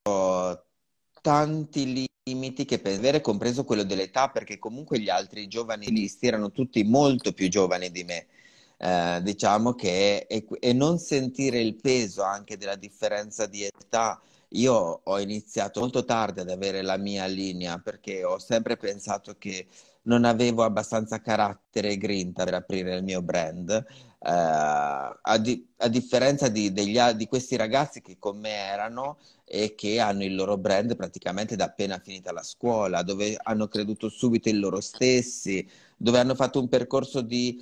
tanti limiti che per avere, compreso quello dell'età, perché comunque gli altri giovani listi erano tutti molto più giovani di me. Eh, diciamo che e, e non sentire il peso anche della differenza di età. Io ho iniziato molto tardi ad avere la mia linea perché ho sempre pensato che non avevo abbastanza carattere e grinta per aprire il mio brand. Eh, a, di- a differenza di, degli a- di questi ragazzi che con me erano e che hanno il loro brand praticamente da appena finita la scuola, dove hanno creduto subito in loro stessi, dove hanno fatto un percorso di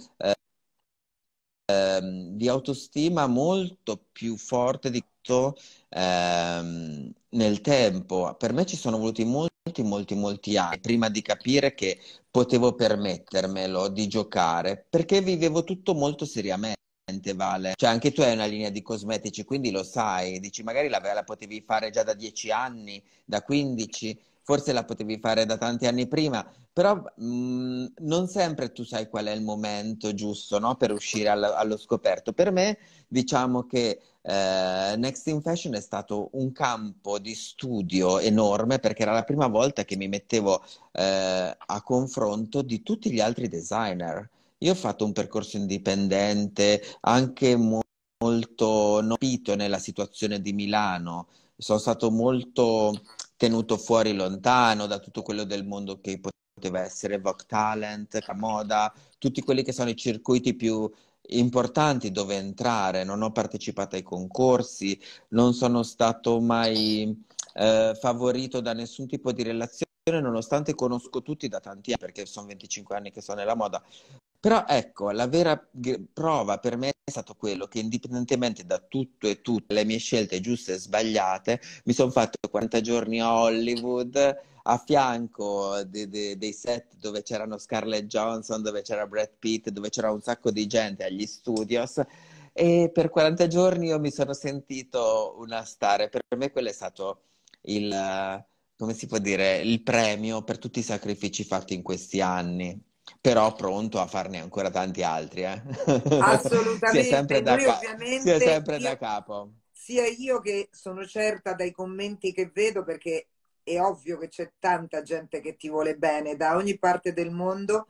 ehm, di autostima molto più forte di tutto ehm, nel tempo. Per me ci sono voluti molti, molti, molti anni prima di capire che potevo permettermelo di giocare, perché vivevo tutto molto seriamente. Vale. Cioè anche tu hai una linea di cosmetici, quindi lo sai, dici magari la, la potevi fare già da dieci anni, da quindici, forse la potevi fare da tanti anni prima, però mh, non sempre tu sai qual è il momento giusto, no, per uscire allo, allo scoperto. Per me, diciamo che eh, Next in Fashion è stato un campo di studio enorme perché era la prima volta che mi mettevo eh, a confronto di tutti gli altri designer. Io ho fatto un percorso indipendente, anche mo- molto nopito nella situazione di Milano. Sono stato molto tenuto fuori lontano da tutto quello del mondo che poteva essere Vogue Talent, Moda, tutti quelli che sono i circuiti più importanti dove entrare. Non ho partecipato ai concorsi, non sono stato mai eh, favorito da nessun tipo di relazione, nonostante conosco tutti da tanti anni, perché sono venticinque anni che sono nella moda. Però ecco, la vera g- prova per me è stato quello che indipendentemente da tutto e tutte le mie scelte giuste e sbagliate, mi sono fatto quaranta giorni a Hollywood a fianco de- de- dei set dove c'erano Scarlett Johansson, dove c'era Brad Pitt, dove c'era un sacco di gente agli studios e per quaranta giorni io mi sono sentito una star e per me quello è stato il, eh, come si può dire, il premio per tutti i sacrifici fatti in questi anni. Però pronto a farne ancora tanti altri, eh. Si è sempre Assolutamente, da noi ca- si è ovviamente, sempre da io, capo. sia io che sono certa dai commenti che vedo, perché è ovvio che c'è tanta gente che ti vuole bene da ogni parte del mondo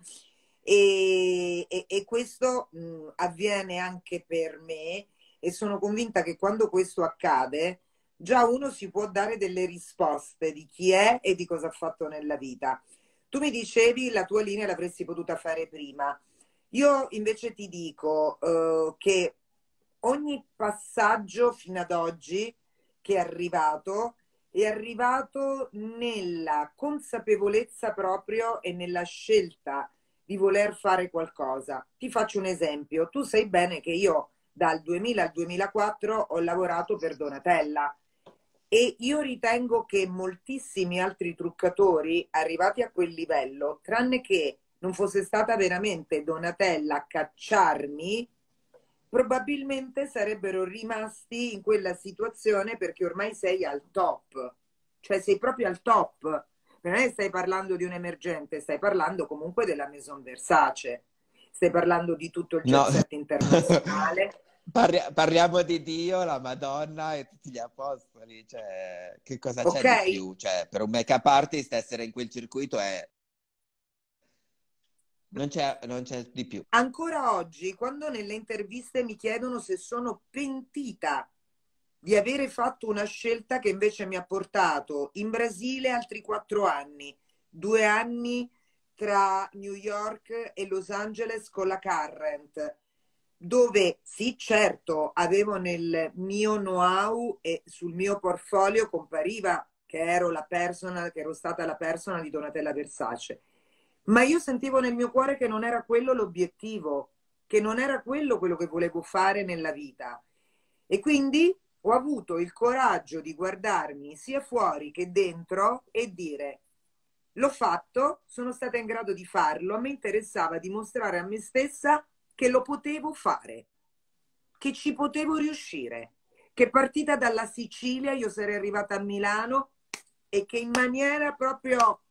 e, e- e questo mh, avviene anche per me e sono convinta che quando questo accade già uno si può dare delle risposte di chi è e di cosa ha fatto nella vita. Tu mi dicevi la tua linea l'avresti potuta fare prima. Io invece ti dico eh, che ogni passaggio fino ad oggi che è arrivato è arrivato nella consapevolezza proprio e nella scelta di voler fare qualcosa. Ti faccio un esempio. Tu sai bene che io dal duemila al duemilaquattro ho lavorato per Donatella e io ritengo che moltissimi altri truccatori arrivati a quel livello, tranne che non fosse stata veramente Donatella a cacciarmi, probabilmente sarebbero rimasti in quella situazione perché ormai sei al top, cioè sei proprio al top. Non è che stai parlando di un emergente, stai parlando comunque della Maison Versace, stai parlando di tutto il jet No, set internazionale. Parli- parliamo di Dio, la Madonna e tutti gli apostoli, cioè, che cosa c'è Ok? di più? Cioè, per un make-up artist essere in quel circuito è... non c'è non c'è di più. Ancora oggi, quando nelle interviste mi chiedono se sono pentita di avere fatto una scelta che invece mi ha portato in Brasile altri quattro anni, due anni tra New York e Los Angeles con la Current, dove sì, certo, avevo nel mio know-how e sul mio portfolio compariva che ero la persona, che ero stata la persona di Donatella Versace. Ma io sentivo nel mio cuore che non era quello l'obiettivo, che non era quello quello che volevo fare nella vita. E quindi ho avuto il coraggio di guardarmi sia fuori che dentro e dire: l'ho fatto, sono stata in grado di farlo, a me interessava dimostrare a me stessa che lo potevo fare, che ci potevo riuscire, che partita dalla Sicilia io sarei arrivata a Milano e che in maniera proprio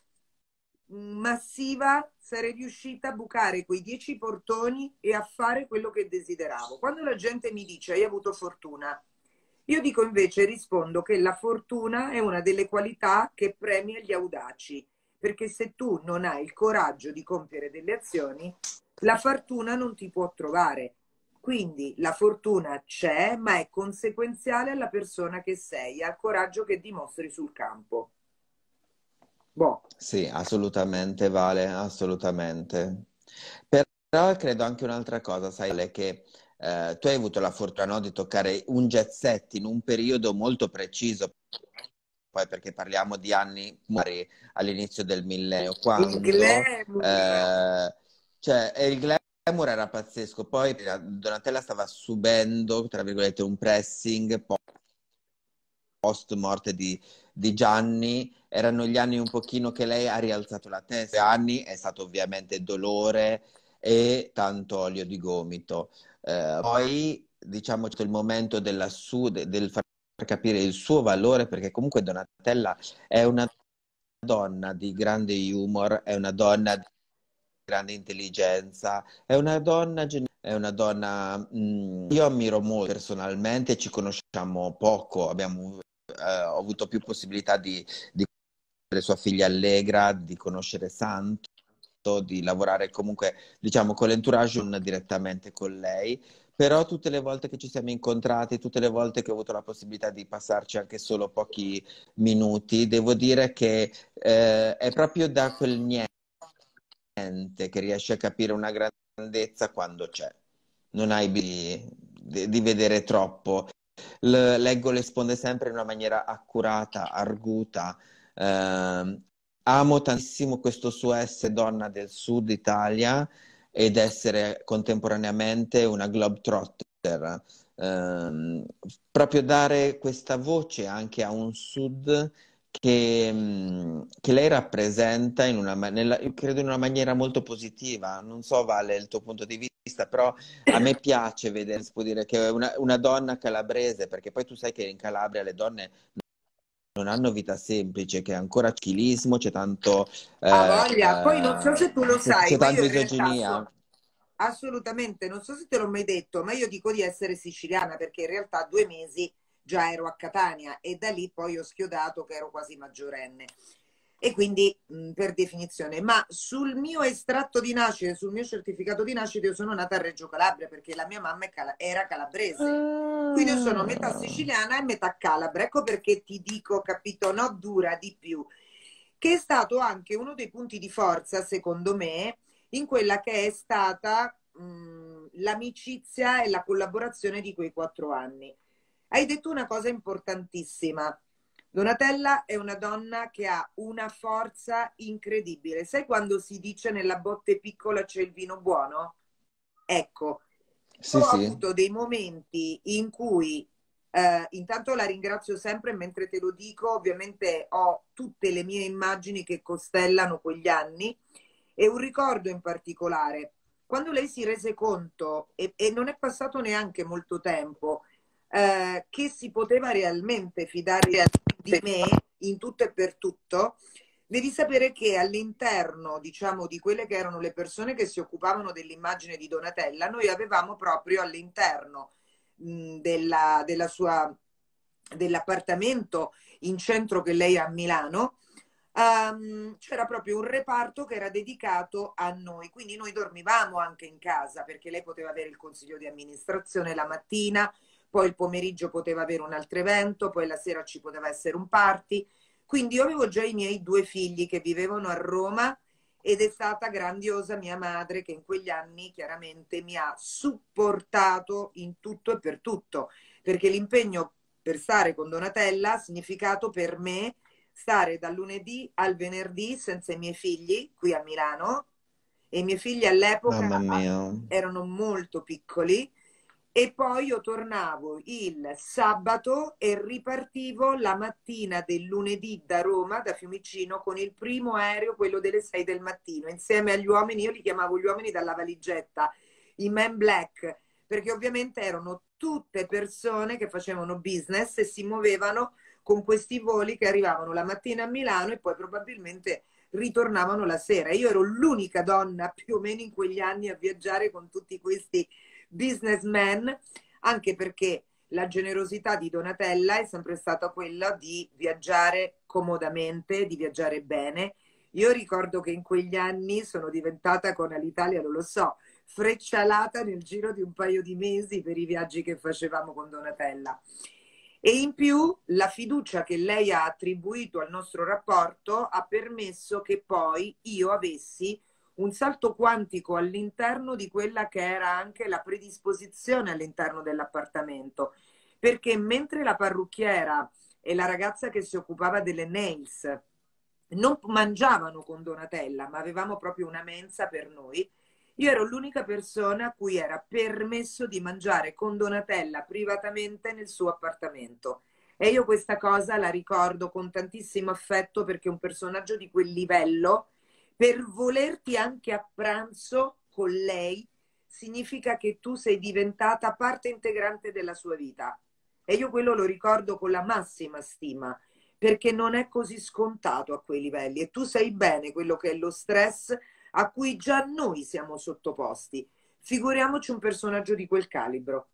massiva sarei riuscita a bucare quei dieci portoni e a fare quello che desideravo. Quando la gente mi dice hai avuto fortuna, io dico invece, rispondo che la fortuna è una delle qualità che premia gli audaci, perché se tu non hai il coraggio di compiere delle azioni, la fortuna non ti può trovare. Quindi la fortuna c'è, ma è conseguenziale alla persona che sei, al coraggio che dimostri sul campo. Boh. Sì, assolutamente, Vale, assolutamente. Però credo anche un'altra cosa, sai, Ale, che eh, tu hai avuto la fortuna, no, di toccare un jet set in un periodo molto preciso, poi perché parliamo di anni magari all'inizio del millennio, Il quando glamour. eh, cioè, e il glamour era pazzesco, poi Donatella stava subendo, tra virgolette, un pressing post morte di, di Gianni, erano gli anni un pochino che lei ha rialzato la testa, anni è stato ovviamente dolore e tanto olio di gomito. Eh, poi diciamo c'è il momento della su, de- del far capire il suo valore, perché comunque Donatella è una donna di grande humor, è una donna di grande intelligenza, è una donna gen- è una donna, mh, io ammiro molto personalmente, ci conosciamo poco, abbiamo eh, ho avuto più possibilità di, di conoscere sua figlia Allegra, di conoscere Santo, di lavorare comunque, diciamo, con l'entourage, non direttamente con lei. Però tutte le volte che ci siamo incontrati, tutte le volte che ho avuto la possibilità di passarci anche solo pochi minuti, devo dire che eh, è proprio da quel niente che riesci a capire una grandezza quando c'è. Non hai bisogno di, di vedere troppo. L- leggo le sponde sempre in una maniera accurata, arguta. Ehm, amo tantissimo questo suo essere donna del sud Italia ed essere contemporaneamente una globetrotter. Ehm, proprio dare questa voce anche a un sud che, mh, che lei rappresenta in una, ma- nella- io credo in una maniera molto positiva. Non so, Vale, il tuo punto di vista, però a me piace vedere, si può dire, che è una, una donna calabrese, perché poi tu sai che in Calabria le donne non hanno vita semplice, che ancora c'è chilismo, c'è tanto, Ha eh, voglia. Poi non so se tu lo c'è sai, c'è ma io tanta in realtà misoginia. sono assolutamente, non so se te l'ho mai detto, ma io dico di essere siciliana perché in realtà due mesi già ero a Catania e da lì poi ho schiodato che ero quasi maggiorenne. E quindi mh, per definizione, ma sul mio estratto di nascita, sul mio certificato di nascita, io sono nata a Reggio Calabria perché la mia mamma è cala- era calabrese. Quindi io sono metà Ah. siciliana e metà calabra. Ecco perché ti dico, capito, no, dura di più. Che è stato anche uno dei punti di forza, secondo me, in quella che è stata mh, l'amicizia e la collaborazione di quei quattro anni. Hai detto una cosa importantissima. Donatella è una donna che ha una forza incredibile. Sai quando si dice nella botte piccola c'è il vino buono? Ecco, Sì, Ho sì. avuto dei momenti in cui, eh, intanto la ringrazio sempre, mentre te lo dico, ovviamente ho tutte le mie immagini che costellano quegli anni e un ricordo in particolare. Quando lei si rese conto, e, e non è passato neanche molto tempo, eh, che si poteva realmente fidare di me in tutto e per tutto, devi sapere che all'interno, diciamo, di quelle che erano le persone che si occupavano dell'immagine di Donatella, noi avevamo proprio all'interno mh, della, della sua, dell'appartamento in centro che lei ha a Milano, um, c'era proprio un reparto che era dedicato a noi, quindi noi dormivamo anche in casa perché lei poteva avere il consiglio di amministrazione la mattina, poi il pomeriggio poteva avere un altro evento, poi la sera ci poteva essere un party. Quindi io avevo già i miei due figli che vivevano a Roma ed è stata grandiosa mia madre che in quegli anni chiaramente mi ha supportato in tutto e per tutto, perché l'impegno per stare con Donatella ha significato per me stare dal lunedì al venerdì senza i miei figli qui a Milano e i miei figli all'epoca Mamma mia. erano molto piccoli e poi io tornavo il sabato e ripartivo la mattina del lunedì da Roma, da Fiumicino, con il primo aereo, quello delle sei del mattino, insieme agli uomini, io li chiamavo gli uomini dalla valigetta, i men black, perché ovviamente erano tutte persone che facevano business e si muovevano con questi voli che arrivavano la mattina a Milano e poi probabilmente ritornavano la sera. Io ero l'unica donna più o meno in quegli anni a viaggiare con tutti questi businessman, anche perché la generosità di Donatella è sempre stata quella di viaggiare comodamente, di viaggiare bene. Io ricordo che in quegli anni sono diventata con Alitalia, non lo so, freccialata nel giro di un paio di mesi per i viaggi che facevamo con Donatella. E in più la fiducia che lei ha attribuito al nostro rapporto ha permesso che poi io avessi un salto quantico all'interno di quella che era anche la predisposizione all'interno dell'appartamento, perché mentre la parrucchiera e la ragazza che si occupava delle nails non mangiavano con Donatella, ma avevamo proprio una mensa per noi, io ero l'unica persona a cui era permesso di mangiare con Donatella privatamente nel suo appartamento. E io questa cosa la ricordo con tantissimo affetto perché un personaggio di quel livello, per volerti anche a pranzo con lei, significa che tu sei diventata parte integrante della sua vita. E io quello lo ricordo con la massima stima, perché non è così scontato a quei livelli. E tu sai bene quello che è lo stress a cui già noi siamo sottoposti. Figuriamoci un personaggio di quel calibro.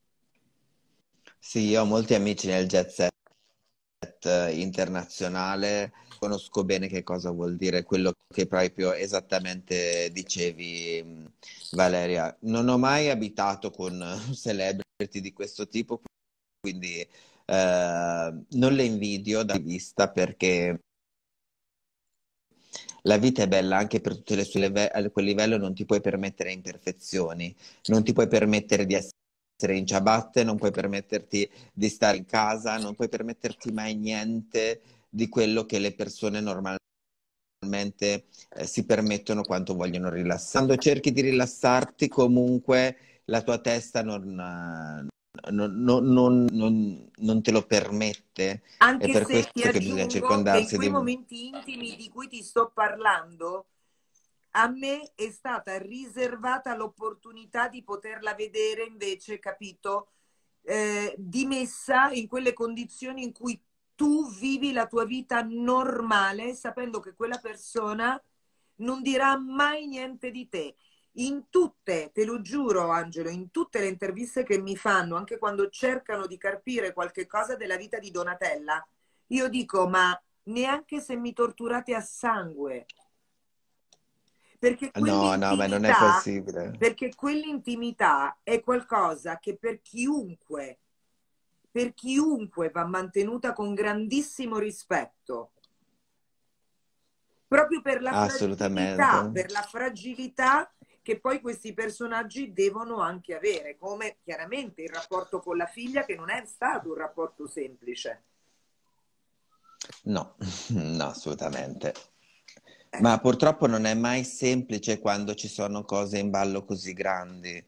Sì, io ho molti amici nel jet set internazionale, conosco bene che cosa vuol dire quello che proprio esattamente dicevi, Valeria. Non ho mai abitato con celebrity di questo tipo, quindi eh, non le invidio da vista perché la vita è bella anche per tutte le sue live- a quel livello non ti puoi permettere imperfezioni, non ti puoi permettere di essere in ciabatte, non puoi permetterti di stare in casa, non puoi permetterti mai niente di quello che le persone normalmente eh, si permettono quanto vogliono rilassare. Quando cerchi di rilassarti, comunque la tua testa non, eh, non, non- non- non- non te lo permette. È Anche per se ti questo che bisogna aggiungo che in circondarsi quei di... momenti intimi di cui ti sto parlando, a me è stata riservata l'opportunità di poterla vedere invece, capito, eh, dimessa in quelle condizioni in cui tu vivi la tua vita normale, sapendo che quella persona non dirà mai niente di te. In tutte, te lo giuro Angelo, in tutte le interviste che mi fanno, anche quando cercano di carpire qualche cosa della vita di Donatella, io dico, ma neanche se mi torturate a sangue, perché No, no, ma non è quell'intimità, possibile. perché quell'intimità è qualcosa che per chiunque, per chiunque va mantenuta con grandissimo rispetto, proprio per la Assolutamente. fragilità, per la fragilità che poi questi personaggi devono anche avere, come chiaramente il rapporto con la figlia, che non è stato un rapporto semplice. No, no, assolutamente. Eh, Ma purtroppo non è mai semplice quando ci sono cose in ballo così grandi,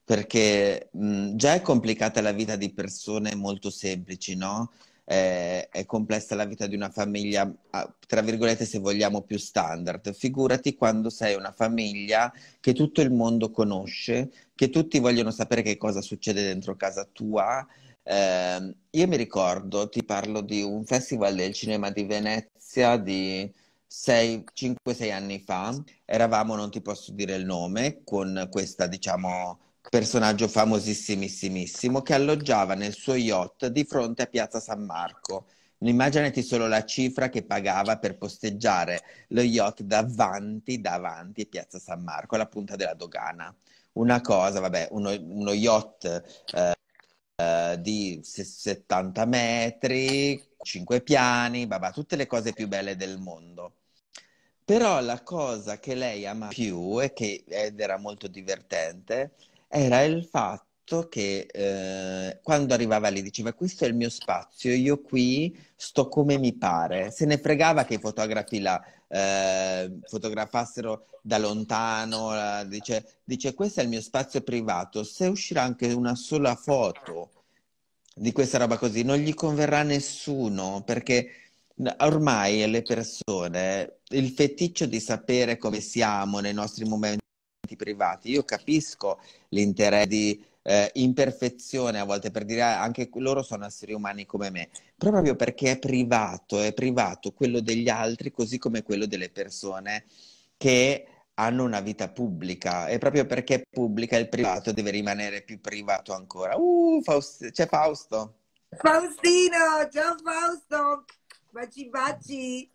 perché mh, già è complicata la vita di persone molto semplici, no? È, è complessa la vita di una famiglia, ah, tra virgolette, se vogliamo, più standard. Figurati quando sei una famiglia che tutto il mondo conosce, che tutti vogliono sapere che cosa succede dentro casa tua. Eh, io mi ricordo, ti parlo di un festival del cinema di Venezia di cinque sei anni fa. Eravamo, non ti posso dire il nome, con questa, diciamo, personaggio famosissimissimo che alloggiava nel suo yacht di fronte a Piazza San Marco. Immaginati solo la cifra che pagava per posteggiare lo yacht davanti, davanti a Piazza San Marco, alla punta della dogana. Una cosa, vabbè, uno, uno yacht eh, eh, di settanta metri, cinque piani, babà, tutte le cose più belle del mondo. Però la cosa che lei ama più e che ed era molto divertente era il fatto che eh, quando arrivava lì diceva questo è il mio spazio, io qui sto come mi pare. Se ne fregava che i fotografi la eh, fotografassero da lontano, la- dice, dice questo è il mio spazio privato, se uscirà anche una sola foto di questa roba così non gli converrà a nessuno perché ormai alle persone il feticcio di sapere come siamo nei nostri momenti privati, io capisco l'interesse di eh, imperfezione a volte per dire "Ah, anche loro sono esseri umani come me", però proprio perché è privato, è privato quello degli altri così come quello delle persone che hanno una vita pubblica e proprio perché è pubblica il privato deve rimanere più privato ancora. Uh, Faust- c'è Fausto. Faustino, ciao Fausto, baci baci.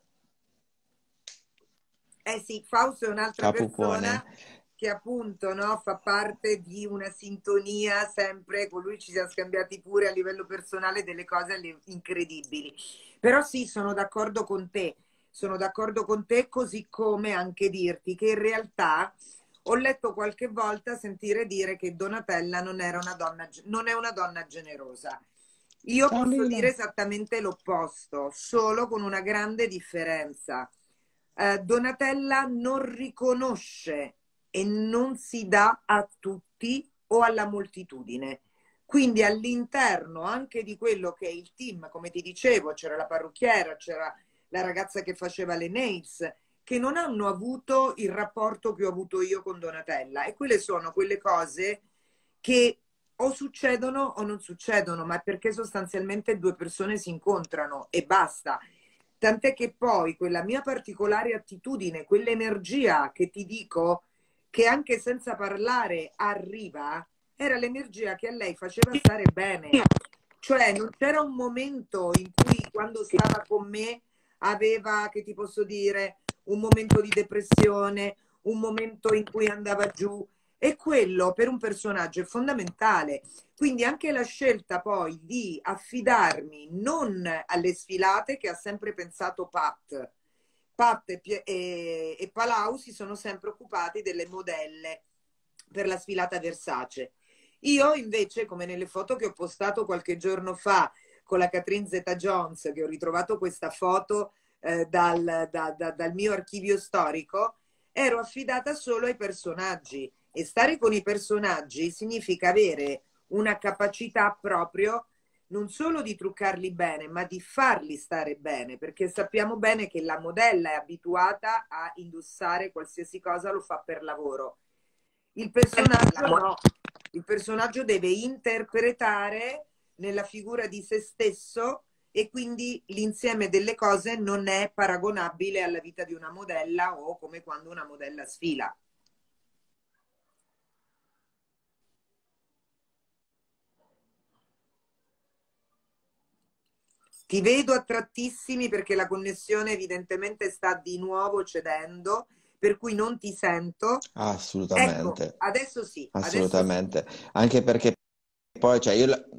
Eh sì, Fausto è un'altra Ciao Pupone. persona che appunto, no, fa parte di una sintonia sempre, con lui ci siamo scambiati pure a livello personale delle cose alle- incredibili. Però sì, sono d'accordo con te, sono d'accordo con te, così come anche dirti che in realtà ho letto qualche volta sentire dire che Donatella non era una donna, ge- non è una donna generosa. Io Ciao posso dire Lila. esattamente l'opposto, solo con una grande differenza. Eh, Donatella non riconosce e non si dà a tutti o alla moltitudine. Quindi all'interno anche di quello che è il team, come ti dicevo, c'era la parrucchiera, c'era la ragazza che faceva le nails, che non hanno avuto il rapporto che ho avuto io con Donatella. E quelle sono quelle cose che o succedono o non succedono, ma perché sostanzialmente due persone si incontrano e basta. Tant'è che poi quella mia particolare attitudine, quell'energia che ti dico, che anche senza parlare arriva, era l'energia che a lei faceva stare bene. Cioè non c'era un momento in cui quando stava con me aveva, che ti posso dire, un momento di depressione, un momento in cui andava giù. E quello per un personaggio è fondamentale. Quindi anche la scelta poi di affidarmi non alle sfilate che ha sempre pensato Pat. Pat e, Pie- e- e Palau si sono sempre occupati delle modelle per la sfilata Versace. Io invece, come nelle foto che ho postato qualche giorno fa con la Catherine Zeta-Jones, che ho ritrovato questa foto eh, dal, da- da- dal mio archivio storico, ero affidata solo ai personaggi. E stare con i personaggi significa avere una capacità proprio non solo di truccarli bene, ma di farli stare bene, perché sappiamo bene che la modella è abituata a indossare qualsiasi cosa, lo fa per lavoro. Il personaggio no, il personaggio deve interpretare nella figura di se stesso e quindi l'insieme delle cose non è paragonabile alla vita di una modella o come quando una modella sfila. Ti vedo attrattissimi perché la connessione evidentemente sta di nuovo cedendo, per cui non ti sento. Ecco, Assolutamente, adesso sì, adesso sì. assolutamente. Anche perché poi, cioè, io la-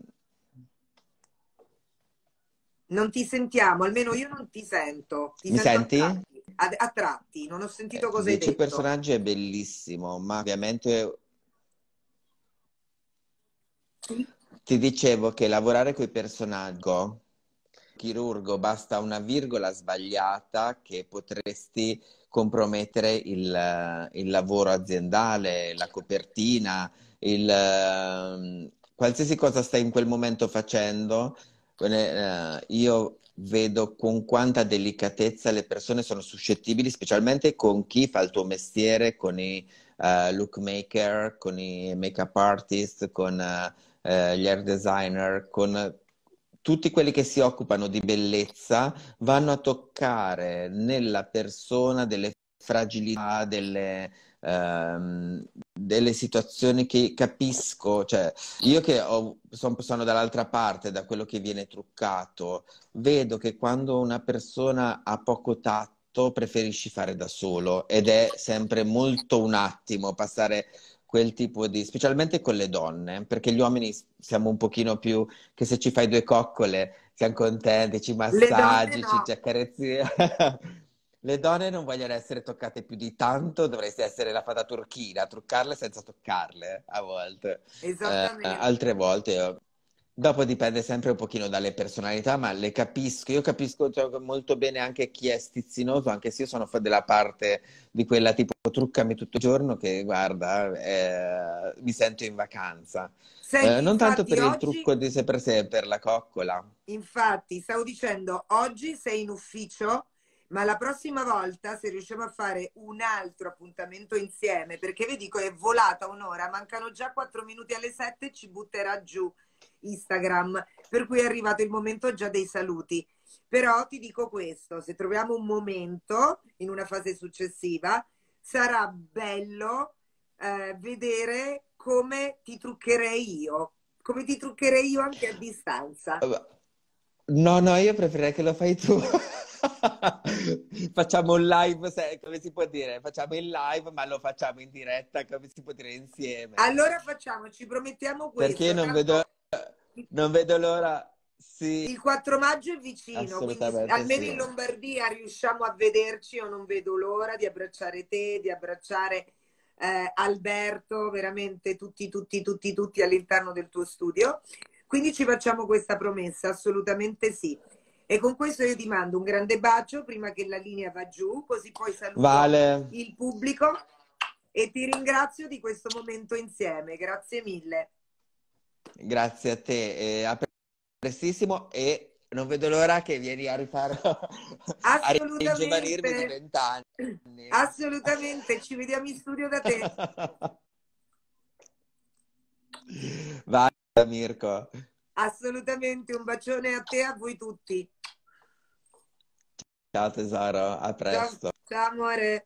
Non ti sentiamo, almeno io non ti sento. Ti mi sento a senti? tratti, a, a tratti, non ho Eh, sentito cosa hai dieci detto. personaggi è bellissimo, ma ovviamente ti dicevo che lavorare con i personaggi, chirurgo, basta una virgola sbagliata che potresti compromettere il, il lavoro aziendale, la copertina, il, ehm, qualsiasi cosa stai in quel momento facendo. Eh, io vedo con quanta delicatezza le persone sono suscettibili, specialmente con chi fa il tuo mestiere, con i eh, look maker, con i make-up artist, con eh, eh, gli hair designer, con tutti quelli che si occupano di bellezza, vanno a toccare nella persona delle fragilità, delle, ehm, delle situazioni che capisco, cioè io che ho- son- sono dall'altra parte, da quello che viene truccato, vedo che quando una persona ha poco tatto preferisci fare da solo ed è sempre molto un attimo passare quel tipo di, specialmente con le donne, perché gli uomini siamo un pochino più che se ci fai due coccole siamo contenti, ci Le donne massaggi, ci, no. ci accarezzi. Le donne non vogliono essere toccate più di tanto, dovresti essere la fata turchina, truccarle senza toccarle a volte. Eh, Esattamente. altre volte, eh, dopo dipende sempre un pochino dalle personalità, ma le capisco. Io capisco cioè, molto bene anche chi è stizzinoso, anche se io sono fa- della parte di quella tipo truccami tutto il giorno, che guarda, eh, mi sento in vacanza. Eh, Senti, non tanto infatti per il oggi, trucco di sé per sé, per la coccola. infatti, stavo dicendo, oggi sei in ufficio, ma la prossima volta, se riusciamo a fare un altro appuntamento insieme, perché vedi che è volata un'ora, mancano già quattro minuti alle sette, ci butterà giù Instagram, per cui è arrivato il momento già dei saluti. Però ti dico questo, se troviamo un momento in una fase successiva, sarà bello eh, vedere come ti truccherei io, come ti truccherei io anche a distanza. No, no, io preferirei che lo fai tu. Facciamo un live, se- come si può dire? Facciamo il live, ma lo facciamo in diretta, come si può dire, insieme. Allora facciamo, ci promettiamo Perché io questo, non vedo, tanto non vedo l'ora. Sì, il quattro maggio è vicino, quindi assolutamente almeno sì. in Lombardia riusciamo a vederci, io non vedo l'ora di abbracciare te, di abbracciare eh, Alberto, veramente tutti, tutti, tutti, tutti all'interno del tuo studio. Quindi ci facciamo questa promessa, assolutamente sì. E con questo io ti mando un grande bacio prima che la linea va giù, così poi saluto Vale, il pubblico e ti ringrazio di questo momento insieme. Grazie mille. grazie a te. E a prestissimo e non vedo l'ora che vieni a rifare, a ringiovanirmi di Assolutamente, vent'anni. assolutamente, ci vediamo in studio da te. Vai, Mirko. Assolutamente, un bacione a te e a voi tutti. Ciao tesoro, a Ciao, presto. ciao amore.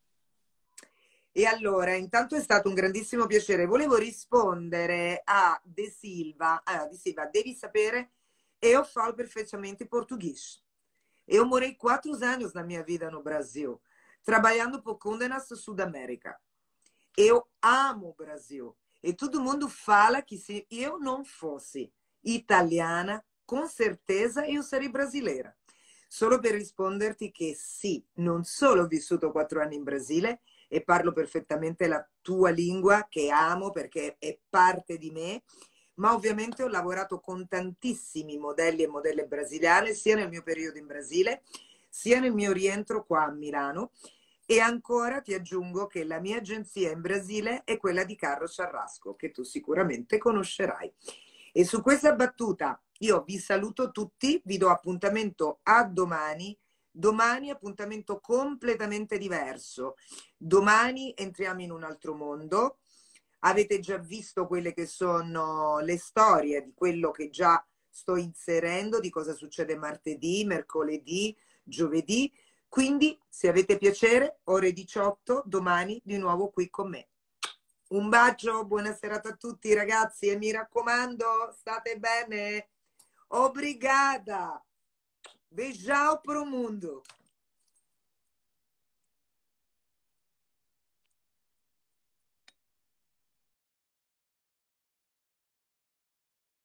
E allora, intanto è stato un grandissimo piacere. Volevo rispondere a De Silva, ah, De Silva, devi sapere, eu falo perfeitamente português. Eu morei quatro anos na minha vida no Brasil, trabalhando por conta na Sudamérica. Eu amo o Brasil. E todo mundo fala que se eu não fosse italiana, com certeza eu sarei brasileira. Solo per risponderti che sì, non solo ho vissuto quattro anni in Brasile e parlo perfettamente la tua lingua, che amo perché è parte di me, ma ovviamente ho lavorato con tantissimi modelli e modelle brasiliane, sia nel mio periodo in Brasile, sia nel mio rientro qua a Milano. E ancora ti aggiungo che la mia agenzia in Brasile è quella di Carlo Ciarrasco, che tu sicuramente conoscerai. E su questa battuta io vi saluto tutti, vi do appuntamento a domani. Domani appuntamento completamente diverso. Domani entriamo in un altro mondo. Avete già visto quelle che sono le storie di quello che già sto inserendo, di cosa succede martedì, mercoledì, giovedì. Quindi, se avete piacere, ore diciotto, domani di nuovo qui con me. Un bacio, buona serata a tutti ragazzi e mi raccomando, state bene. Obrigada. Beijão pro mundo.